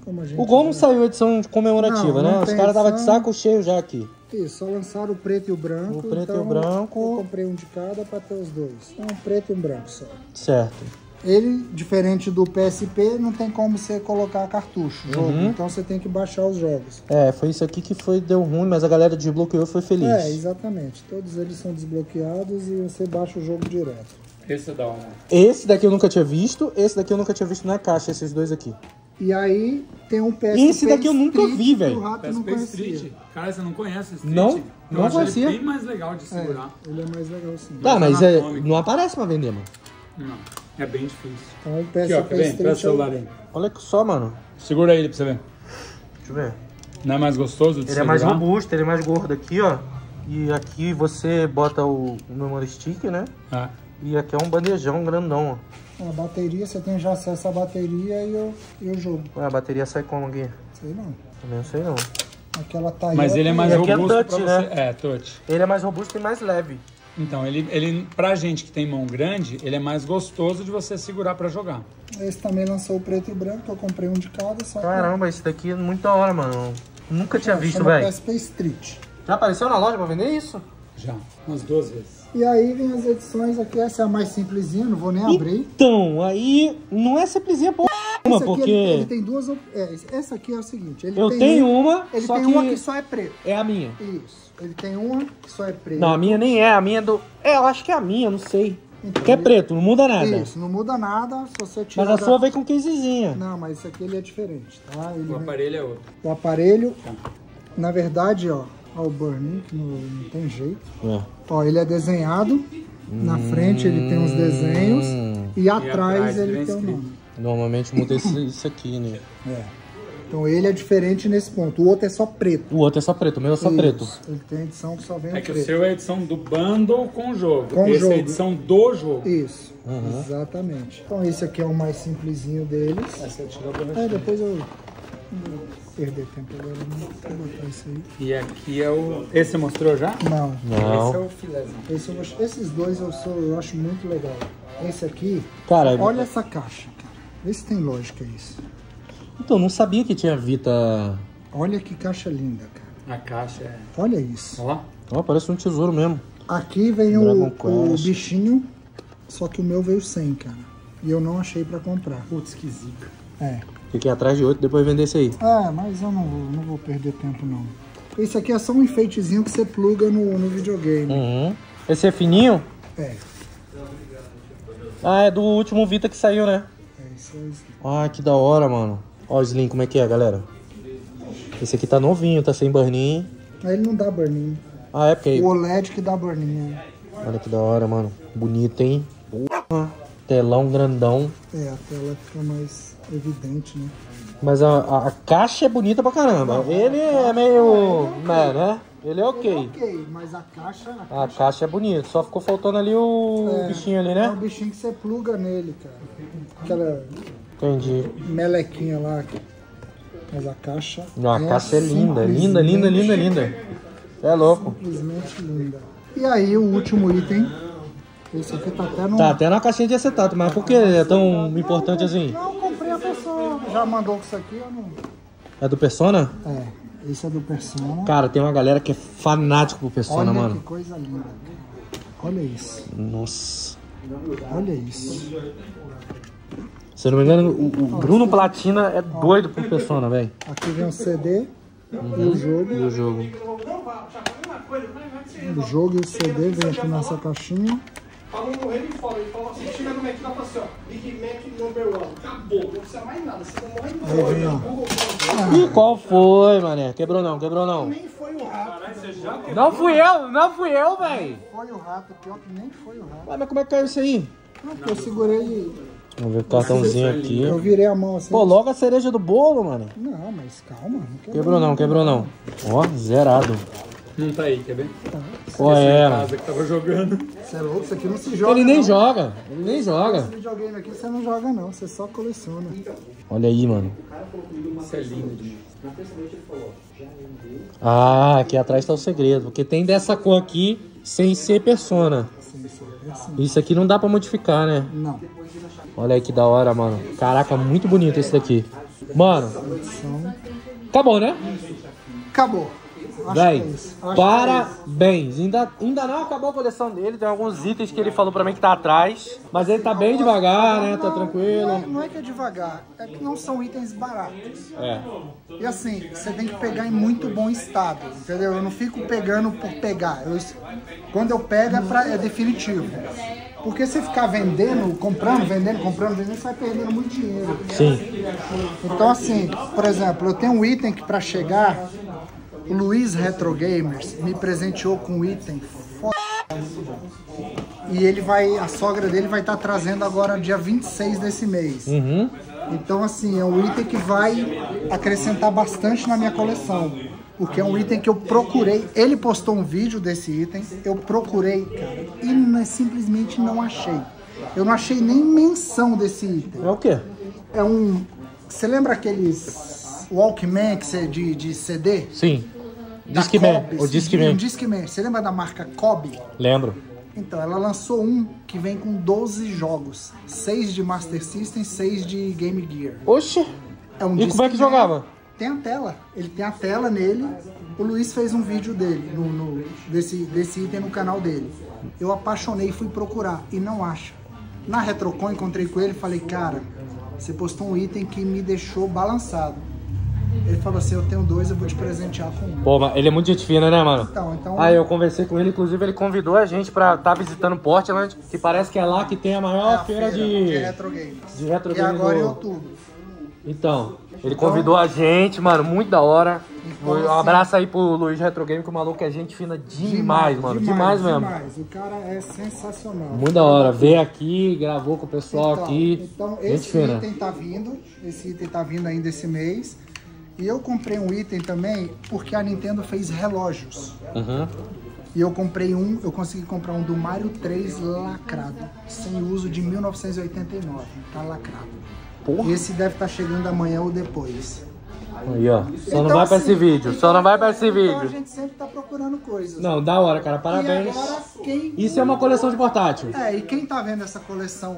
como a gente... O Gol não vê. saiu edição comemorativa, Não, não né? Os tem caras estavam de edição. saco cheio já aqui. Isso, só lançaram o preto e o branco. O preto e então o branco. Eu comprei um de cada pra ter os dois. Então, um preto e um branco só. Certo. Ele, diferente do P S P, não tem como você colocar cartucho, jogo. Uhum. Então você tem que baixar os jogos. É, foi isso aqui que foi, deu ruim, mas a galera desbloqueou e foi feliz. É, exatamente. Todos eles são desbloqueados e você baixa o jogo direto. Esse é da hora. Esse daqui eu nunca tinha visto, esse daqui eu nunca tinha visto na caixa, esses dois aqui. E aí tem um P S P Esse daqui eu nunca Street vi, que velho. o Rato P S não P conhecia. Street. Cara, você não conhece Street? Não, Eu não acho conhecia. ele bem mais legal de segurar. É, ele é mais legal sim. Tá, mas é é, anatômico. não aparece pra vender, mano. Não, é bem difícil. Então o P S Aqui, ó, P quer ver? Presta o Street celular aí. Olha que só, mano. Segura ele pra você ver. Deixa eu ver. Não é mais gostoso de Ele é segurar? mais robusto, ele é mais gordo aqui, ó. E aqui você bota o, o memory stick, né? É. E aqui é um bandejão grandão, ó. A bateria, você tem já acesso à bateria e o, e o jogo. Ué, a bateria sai como aqui? Sei não. Também não sei não. Aquela Toyota... Mas ele é mais E aqui é robusto touch, pra você. né? É, touch. Ele é mais robusto e mais leve. Então, ele, ele, pra gente que tem mão grande, ele é mais gostoso de você segurar pra jogar. Esse também lançou o preto e branco, eu comprei um de cada, só que... Caramba, esse daqui é muito da hora, mano. Nunca tinha visto, chama velho. P S P Street. Já apareceu na loja pra vender isso? Já, umas duas vezes. E aí vem as edições aqui, essa é a mais simplesinha, não vou nem abrir. Então, aí não é simplesinha porra, Esse aqui, porque ele, ele tem duas... op- É, essa aqui é o seguinte, ele eu tem tenho um- uma, Ele só tem que uma que só é preto. é a minha. Isso. Ele tem uma que só é preto. Não, a minha nem é, a minha é do... É, eu acho que é a minha, não sei. Então, Que é ele- preto, não muda nada. Isso, não muda nada se você tirar... Mas a da- sua veio com casezinha. Não, mas esse aqui ele é diferente, tá? Ele O aparelho é outro. O aparelho, na verdade, ó, ó o burn-in, que não, não tem jeito. É. Ó, ele é desenhado, na frente ele tem os desenhos e atrás, atrás ele ele vem tem o escrito. nome. Normalmente muda esse- isso aqui, né? É. Então ele é diferente nesse ponto. O outro é só preto. O outro é só preto, o meu é só preto. Isso. Ele tem edição que só vem É o que o preto. seu é a edição do bundle com o jogo. Com o Esse é jogo. a edição do jogo. Isso, exatamente. Então esse aqui é o mais simplesinho deles. Essa tirou pra É, mexer. depois eu não vou perder tempo agora, não vou botar isso aí. E aqui é o... Esse você mostrou já? Não, Não. Esse é o filézão. esse eu vou- esses dois eu, sou, eu acho muito legal. Esse aqui, Cara, olha essa caixa, cara. Vê se tem lógica isso. então, não sabia que tinha Vita... Olha que caixa linda, cara. A caixa é... Olha isso. Ó. Ó, parece um tesouro mesmo. Aqui vem o, Dragon o Quest. bichinho, só que o meu veio sem, cara. E eu não achei pra comprar. Putz, que zica. É. Fiquei atrás de outro, depois vender esse aí. Ah, mas eu não vou, não vou perder tempo, não. Esse aqui é só um enfeitezinho que você pluga no, no videogame. Uhum. Esse é fininho? É. Ah, é do último Vita que saiu, né? É isso aí. Ah, que da hora, mano. Ó o Slim, como é que é, galera? Esse aqui tá novinho, tá sem burn-in. Aí ele não dá burn-in. Ah, é porque... O O L E D que dá burn-in. é. Olha que da hora, mano. Bonito, hein? Porra. Telão grandão. É, a tela fica mais evidente, né? Mas a, a, a caixa é bonita pra caramba. Ele é meio... Né, né? Ele é ok. Ok, mas a caixa... A A caixa é bonita. Só ficou faltando ali o É, bichinho ali, É né? o bichinho que você pluga nele, cara. Aquela Entendi. melequinha lá. Mas a caixa... Não, a caixa é linda. Linda, linda, linda, linda. É louco. Simplesmente linda. E aí, o último item. Esse aqui tá até no... Tá até na caixinha de acetato, mas por que é tão importante assim? Não, eu comprei a pessoa. Já mandou com isso aqui, eu não... É do Persona? É, esse é do Persona. Cara, tem uma galera que é fanático pro Persona, Olha mano. que coisa linda, cara. Olha isso. Nossa. Olha isso. Se eu não me engano, o, o Bruno Platina é doido pro Persona, velho. Aqui vem o C D e o jogo. E o jogo. O jogo e o C D vem aqui nessa caixinha. Falou no ele fora, ele falou assim, chega no Mac e dá pra assim, ó, Big Mac number one. Acabou, não precisa mais nada, você não morre Aí fora. vem, ó. Google Chrome. Ih, qual foi, mané? Quebrou não, quebrou não. Nem foi o rato. Não fui eu, não fui eu, velho. Foi o rato, pior que nem foi o rato. Ué, mas como é que caiu isso aí? Não, porque eu segurei, Vamos ver o cartãozinho aqui. eu virei a mão assim. Pô, logo a cereja do bolo, mano. Não, mas calma. Não quero Quebrou não, quebrou não. Ó, zerado. Não tá aí, quer ver? Pô, é, mano. Casa que tava jogando. Você é louco, isso aqui não se joga. Ele nem não. joga, ele nem Esse joga. videogame aqui você não joga não, você só coleciona. Olha aí, mano. Isso é lindo demais. Ah, aqui atrás tá o segredo. Porque tem dessa cor aqui sem ser Persona. Sim, sim, é assim. Isso aqui não dá pra modificar, né? Não. Olha aí que da hora, mano. Caraca, muito bonito esse daqui. Mano, acabou, né? Acabou. Acho Véi, que é isso. Acho parabéns. Ainda, ainda não acabou a coleção dele. Tem alguns itens que ele falou pra mim que tá atrás. Mas ele tá bem devagar, né? Tá Não, tranquilo. Não é, não é que é devagar, é que não são itens baratos. É. E assim, você tem que pegar em muito bom estado, entendeu? Eu não fico pegando por pegar. Eu, quando eu pego é, pra, é definitivo. Porque se ficar vendendo, comprando, vendendo, comprando, vendendo, você vai perdendo muito dinheiro. Sim. Então assim, por exemplo, eu tenho um item que pra chegar, o Luiz Retro Gamers me presenteou com um item foda. E ele vai, a sogra dele vai estar trazendo agora dia vinte e seis desse mês. Uhum. Então assim, é um item que vai acrescentar bastante na minha coleção. Porque é um item que eu procurei, ele postou um vídeo desse item, eu procurei, cara, e não, simplesmente não achei. Eu não achei nem menção desse item. É o quê? É um... Você lembra aqueles Walkman que você, de, de C D? Sim. Da Discman. Kobe, O esse Discman. Um Discman. Você lembra da marca Kobe? Lembro. Então, ela lançou um que vem com doze jogos. seis de Master System, seis de Game Gear. Oxe. É um E como é que Discman. jogava? Tem a tela. Ele tem a tela nele. O Luiz fez um vídeo dele, no, no, desse, desse item no canal dele. Eu apaixonei e fui procurar. E não acho. Na Retrocon, encontrei com ele e falei, cara, você postou um item que me deixou balançado. Ele falou assim, eu tenho dois, eu vou te presentear com um. Pô, mas ele é muito gente fina, né, mano? Então, então... Aí eu conversei com ele, inclusive ele convidou a gente pra estar tá visitando Portland, que parece que é lá que tem a maior é a feira, feira de... de Retro Games. de Retro Que é Games agora do- em outubro. Então, ele convidou a gente, mano, muito da hora. Então, Um assim- abraço aí pro Luiz Retro Game, que o maluco é gente fina demais, mano. Demais, mesmo. Demais. O cara é sensacional. Muito da hora. Veio aqui, gravou com o pessoal Então, aqui. então gente esse fina. item tá vindo, esse item tá vindo ainda esse mês. E eu comprei um item também porque a Nintendo fez relógios. Uhum. E eu comprei um, eu consegui comprar um do Mario três lacrado, sem uso de mil novecentos e oitenta e nove, tá lacrado. Porra. Esse deve estar chegando amanhã ou depois. Aí, ó. Só não Então, vai pra assim, esse vídeo. Só não vai pra esse Então a vídeo. gente sempre tá procurando coisas. Não, da hora, cara. E Parabéns. agora, quem... Isso é uma coleção de portátil. É, e quem tá vendo essa coleção,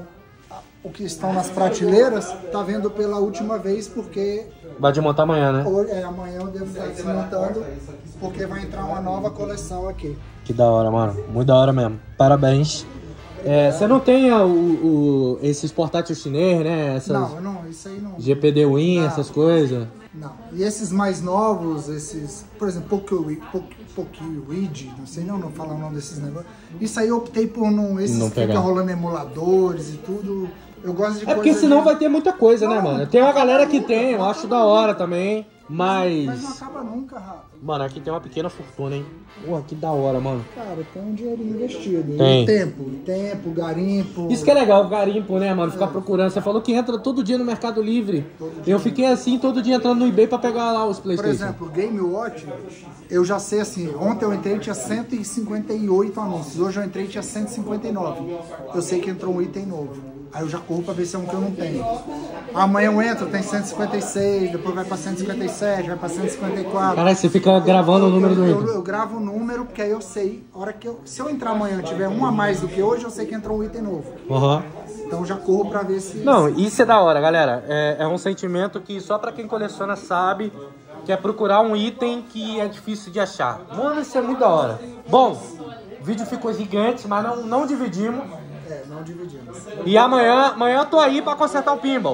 o que estão nas prateleiras, tá vendo pela última vez, porque Vai desmontar amanhã, né? hoje, é, amanhã eu devo estar desmontando, porque vai entrar uma nova coleção aqui. Que da hora, mano. Muito da hora mesmo. Parabéns. É, você não tem o, o- esses portáteis chinês, né? Essas Não, não, isso aí não. G P D Win, Não. essas coisas. Não. E esses mais novos, esses, por exemplo, Pokéweed, Pokéweed, não sei não, não falar o nome desses negócios. Isso aí eu optei por não, esses Não que fica pegar. rolando emuladores e tudo. Eu gosto de É porque coisa senão de- vai ter muita coisa, né, Não, mano? Tem uma galera que tem, eu acho da hora também. Mas não Mas. acaba nunca, Rafa. Mano, aqui tem uma pequena fortuna, hein? Porra, que da hora, mano. Cara, tem um dinheirinho investido. Tem. E tempo, tempo, garimpo. Isso que é legal, o garimpo, né, mano? Ficar procurando. Você falou que entra todo dia no Mercado Livre. Eu fiquei assim, todo dia entrando no eBay pra pegar lá os Por PlayStation. exemplo, Game Watch, eu já sei assim, ontem eu entrei e tinha cento e cinquenta e oito anúncios, hoje eu entrei e tinha cento e cinquenta e nove. Eu sei que entrou um item novo. Aí eu já corro pra ver se é um que eu não tenho. Amanhã eu entro, tem cento e cinquenta e seis, depois vai pra cento e cinquenta e sete, vai pra cento e cinquenta e quatro. Caralho, você fica gravando o número do eu, eu, item. eu gravo o número, porque aí eu sei, a hora que eu, se eu entrar amanhã e tiver um a mais do que hoje, eu sei que entrou um item novo. Aham. Então eu já corro pra ver se... Não, isso é da hora, galera. É, é um sentimento que só pra quem coleciona sabe, que é procurar um item que é difícil de achar. Mano, isso é muito da hora. Bom, o vídeo ficou gigante, mas não, não dividimos. É, não dividimos. E amanhã, amanhã eu tô aí pra consertar o pinball.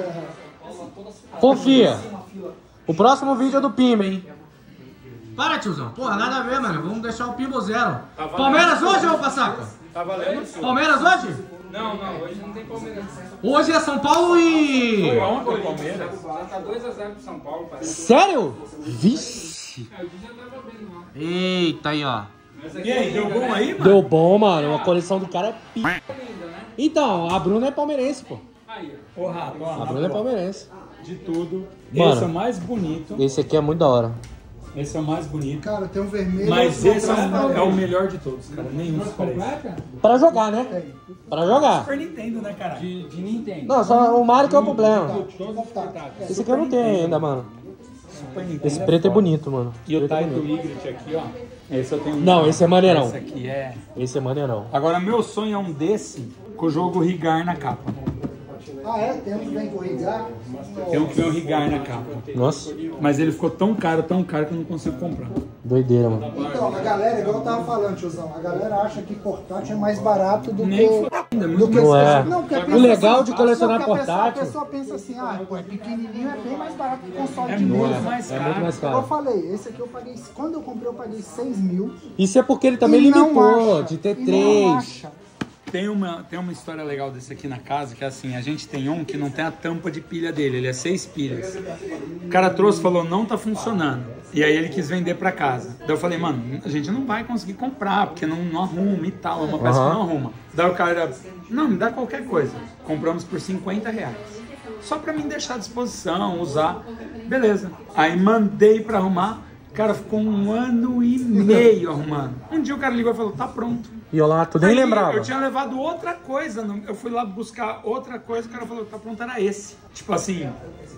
Confia. O próximo vídeo é do Pimba, hein? Para, tiozão. Porra, nada a ver, mano. Vamos deixar o pinball zero. Palmeiras hoje, ô Passaca? Tá valendo? Palmeiras hoje? Não, não, hoje não tem Palmeiras. Hoje é São Paulo e... Ontem o Palmeiras. Tá dois a zero pro São Paulo, parece. Sério? Vixe. Eita, aí, ó. E aí, deu bom aí, mano? Deu bom, mano. A coleção do cara é pi... Então, a Bruna é palmeirense, pô. Ô, Rato, ó, A Bruna é palmeirense. de tudo. Mano. Esse é o mais bonito. Esse aqui é muito da hora. Esse é o mais bonito. Cara, tem um vermelho... Mas eu esse vou é, trazer é pra o ele. melhor de todos, cara. Nenhum se parece. Pra jogar, né? Pra jogar. Super Nintendo, né, cara? De, de Nintendo. Não, só o Mario que é o problema. Todos os portáteis. Esse aqui eu não tenho ainda, mano. Super Nintendo. Esse preto é bonito, mano. E o Preto é Taito bonito. Igret aqui, ó. Esse eu tenho um. Não, esse é maneirão. Esse aqui é. Esse é maneirão. Agora, meu sonho é um desse com o jogo Rigar na capa. Ah, é? Tem um que vem com Rigar? Tem um que vem o Rigar na capa. Nossa, Mas ele ficou tão caro, tão caro que eu não consigo comprar. doideira, mano. Então, a galera, igual eu tava falando, tiozão, a galera acha que portátil é mais barato do Nem que... f***, é muito do que Não é. Não, porque a O pessoa legal assim- de colecionar não, porque a pessoa- portátil- A pessoa pensa assim, ah, pô, é pequenininho, é bem mais barato que o console É de muito mesa. mais É caro. muito mais Eu caro. falei, esse aqui eu paguei, quando eu comprei eu paguei seis mil. Isso é porque ele também e não limitou acha, de ter e não três. acha. Tem uma, tem uma história legal desse aqui na casa, que é assim, a gente tem um que não tem a tampa de pilha dele, ele é seis pilhas. O cara trouxe e falou, não tá funcionando. E aí ele quis vender pra casa. Daí eu falei, mano, a gente não vai conseguir comprar, porque não, não arruma e tal, é uma peça Uhum. que não arruma. Daí o cara, não, me dá qualquer coisa. Compramos por cinquenta reais. Só pra mim deixar à disposição, usar. Beleza. Aí mandei pra arrumar. O cara ficou um ano e meio arrumando. Um dia o cara ligou e falou, tá pronto. E olha lá, tu nem Aí, lembrava. Eu tinha levado outra coisa. no- Eu fui lá buscar outra coisa. O cara falou, tá pronto, era esse. Tipo assim,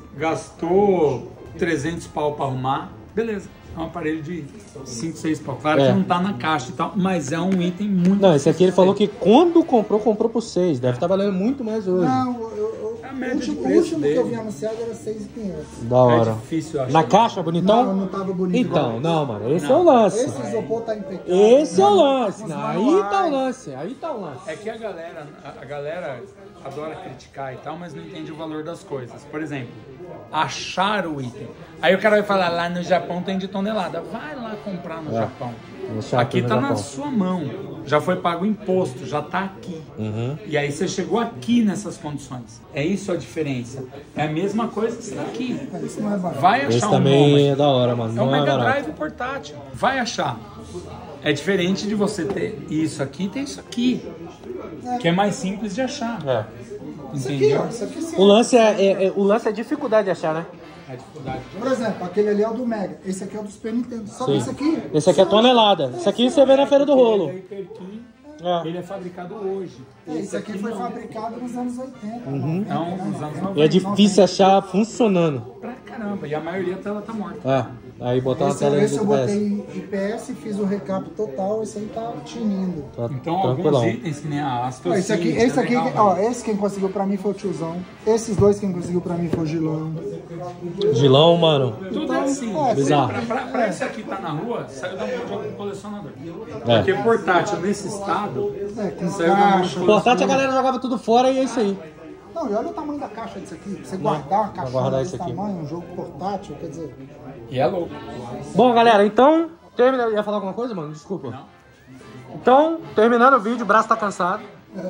gastou trezentos pau pra arrumar. Beleza. É um aparelho de cinco, seis pau. Claro É. que não tá na caixa e tal, mas é um item muito... Não, esse aqui ele falou que quando comprou, comprou por seis. Deve estar valendo muito mais hoje. Não, eu, eu, É a o média de último, o preço último que eu dele. vi anunciado era seis mil e quinhentos. Da hora. É difícil, eu acho. Na caixa, bonitão? Não, não tava bonito. Então, igual não, mano. Esse Não. é o lance. esse. Esse isopor tá impecável. Esse é o Mano, lance. os Não, aí manuais. tá o lance. Aí tá o lance. É que a galera, a, a galera adora criticar e tal, mas não entende o valor das coisas. Por exemplo, achar o item. Aí o cara vai falar, lá no Japão tem de tonelada. Vai lá comprar no É. Japão. No shopping Aqui no tá na Japão. sua mão. Já foi pago o imposto, já tá aqui. Uhum. E aí você chegou aqui nessas condições. É isso a diferença. É a mesma coisa que você tá aqui. Isso não é barato. Vai achar Esse um também bom, é da hora, mano. é um Não é Mega barato. Drive portátil. Vai achar. É diferente de você ter isso aqui e ter isso aqui. Que é mais simples de achar. É. Isso aqui, Entendeu? ó, isso aqui sim. O lance é, é- é- o lance é a dificuldade de achar, né? É dificuldade. Por exemplo, aquele ali é o do Mega. Esse aqui é o do Super Nintendo. Só que Sim. esse aqui... Esse aqui é tonelada. Esse aqui você vê na Feira do Rolo. Ele é hiperquim, É. ele é fabricado hoje. Esse aqui foi fabricado nos anos oitenta. Uhum. Não, nos anos E noventa. é difícil achar funcionando. Pra caramba. E a maioria dela tá morta. É. Aí botar uma Esse, tela esse de eu P S. botei I P S, fiz o recap total, esse aí tá tinindo. Tá Então, tranquilão. alguns itens que nem a Ó, astocina... esse aqui, esse aqui, ó, esse quem conseguiu pra mim foi o tiozão. Esses dois quem conseguiu pra mim foi o Gilão. Gilão, mano. Tudo é assim. é, bizarro. Pra, pra, pra esse aqui tá na rua, saiu da mão de algum colecionador. É. Porque portátil nesse estado, É, com saiu da mão de caixa. Portátil a galera jogava tudo fora e é isso aí. Não, e olha o tamanho da caixa disso aqui. Pra você guardar uma caixa guardar desse isso aqui. tamanho, um jogo portátil, quer dizer... E é louco. Bom, galera, então... Termina... Ia falar alguma coisa, mano? Desculpa. Não. Então, terminando o vídeo, o braço tá cansado.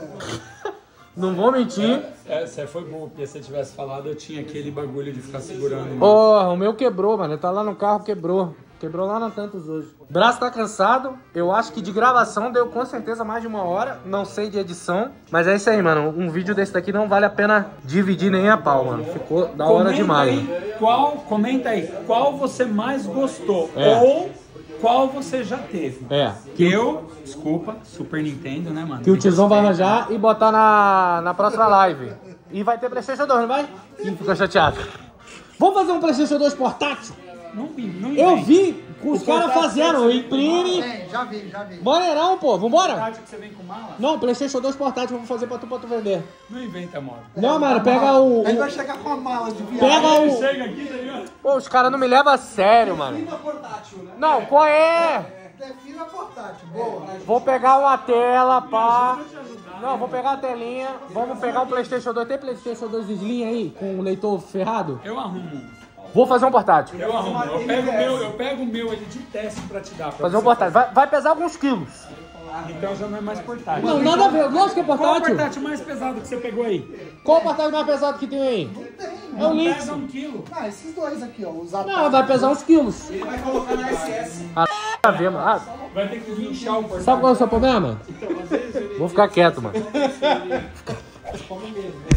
Não vou mentir. É, você foi bom, porque se você tivesse falado, eu tinha aquele bagulho de ficar segurando. Porra, o meu quebrou, mano. Ele tá lá no carro, quebrou. Quebrou lá na Tantos hoje. Braço tá cansado. Eu acho que de gravação deu com certeza mais de uma hora. Não sei de edição. Mas é isso aí, mano. Um vídeo desse daqui não vale a pena dividir nem a pau, mano. Ficou da hora Comenta demais. aí mano. qual, comenta aí qual você mais gostou É. ou qual você já teve. É. Que eu, desculpa, Super Nintendo, né, mano? Que o tiozão vai arranjar e botar na, na próxima live. E vai ter PlayStation dois, não vai? Ih, ficou chateado. Vamos fazer um PlayStation dois portátil? Não, não Eu invente. vi os caras fazendo. Imprime. É, já vi, já vi. Maneirão, pô. Vambora? Verdade que você vem com mala? Não, PlayStation dois portátil. Vou fazer pra tu, pra tu vender. Não inventa, moto. Não, mano. Pega o... Ele o- vai chegar com a mala de viagem. Pega o... Chega aqui, tá ligado? Pô, os caras não me levam a sério, mano. portátil, né? Não, qual é? Defina portátil, boa. Vou pegar uma tela, pá. Não, vou pegar a telinha. Vamos pegar o PlayStation dois. Tem PlayStation dois Slim aí? Com o leitor ferrado? Eu arrumo. Vou fazer um portátil. Eu arrumo. Eu pego o meu, eu pego o meu ele de teste pra te dar. Pra Fazer um você. portátil. Vai, vai pesar alguns quilos. Então já não é mais portátil. Não, nada a ver. Lógico que é Qual o portátil. portátil mais pesado que você pegou aí? Qual o portátil mais pesado que tem aí? É o Lynx. Pesa um quilo. Ah, esses dois aqui, ó. Os Não, vai pesar uns quilos. Ele vai colocar na S S. Ah, a ver, mano. Ah, Vai ter que guinchar o portátil. sabe qual é o seu problema? Vou ficar quieto, mano.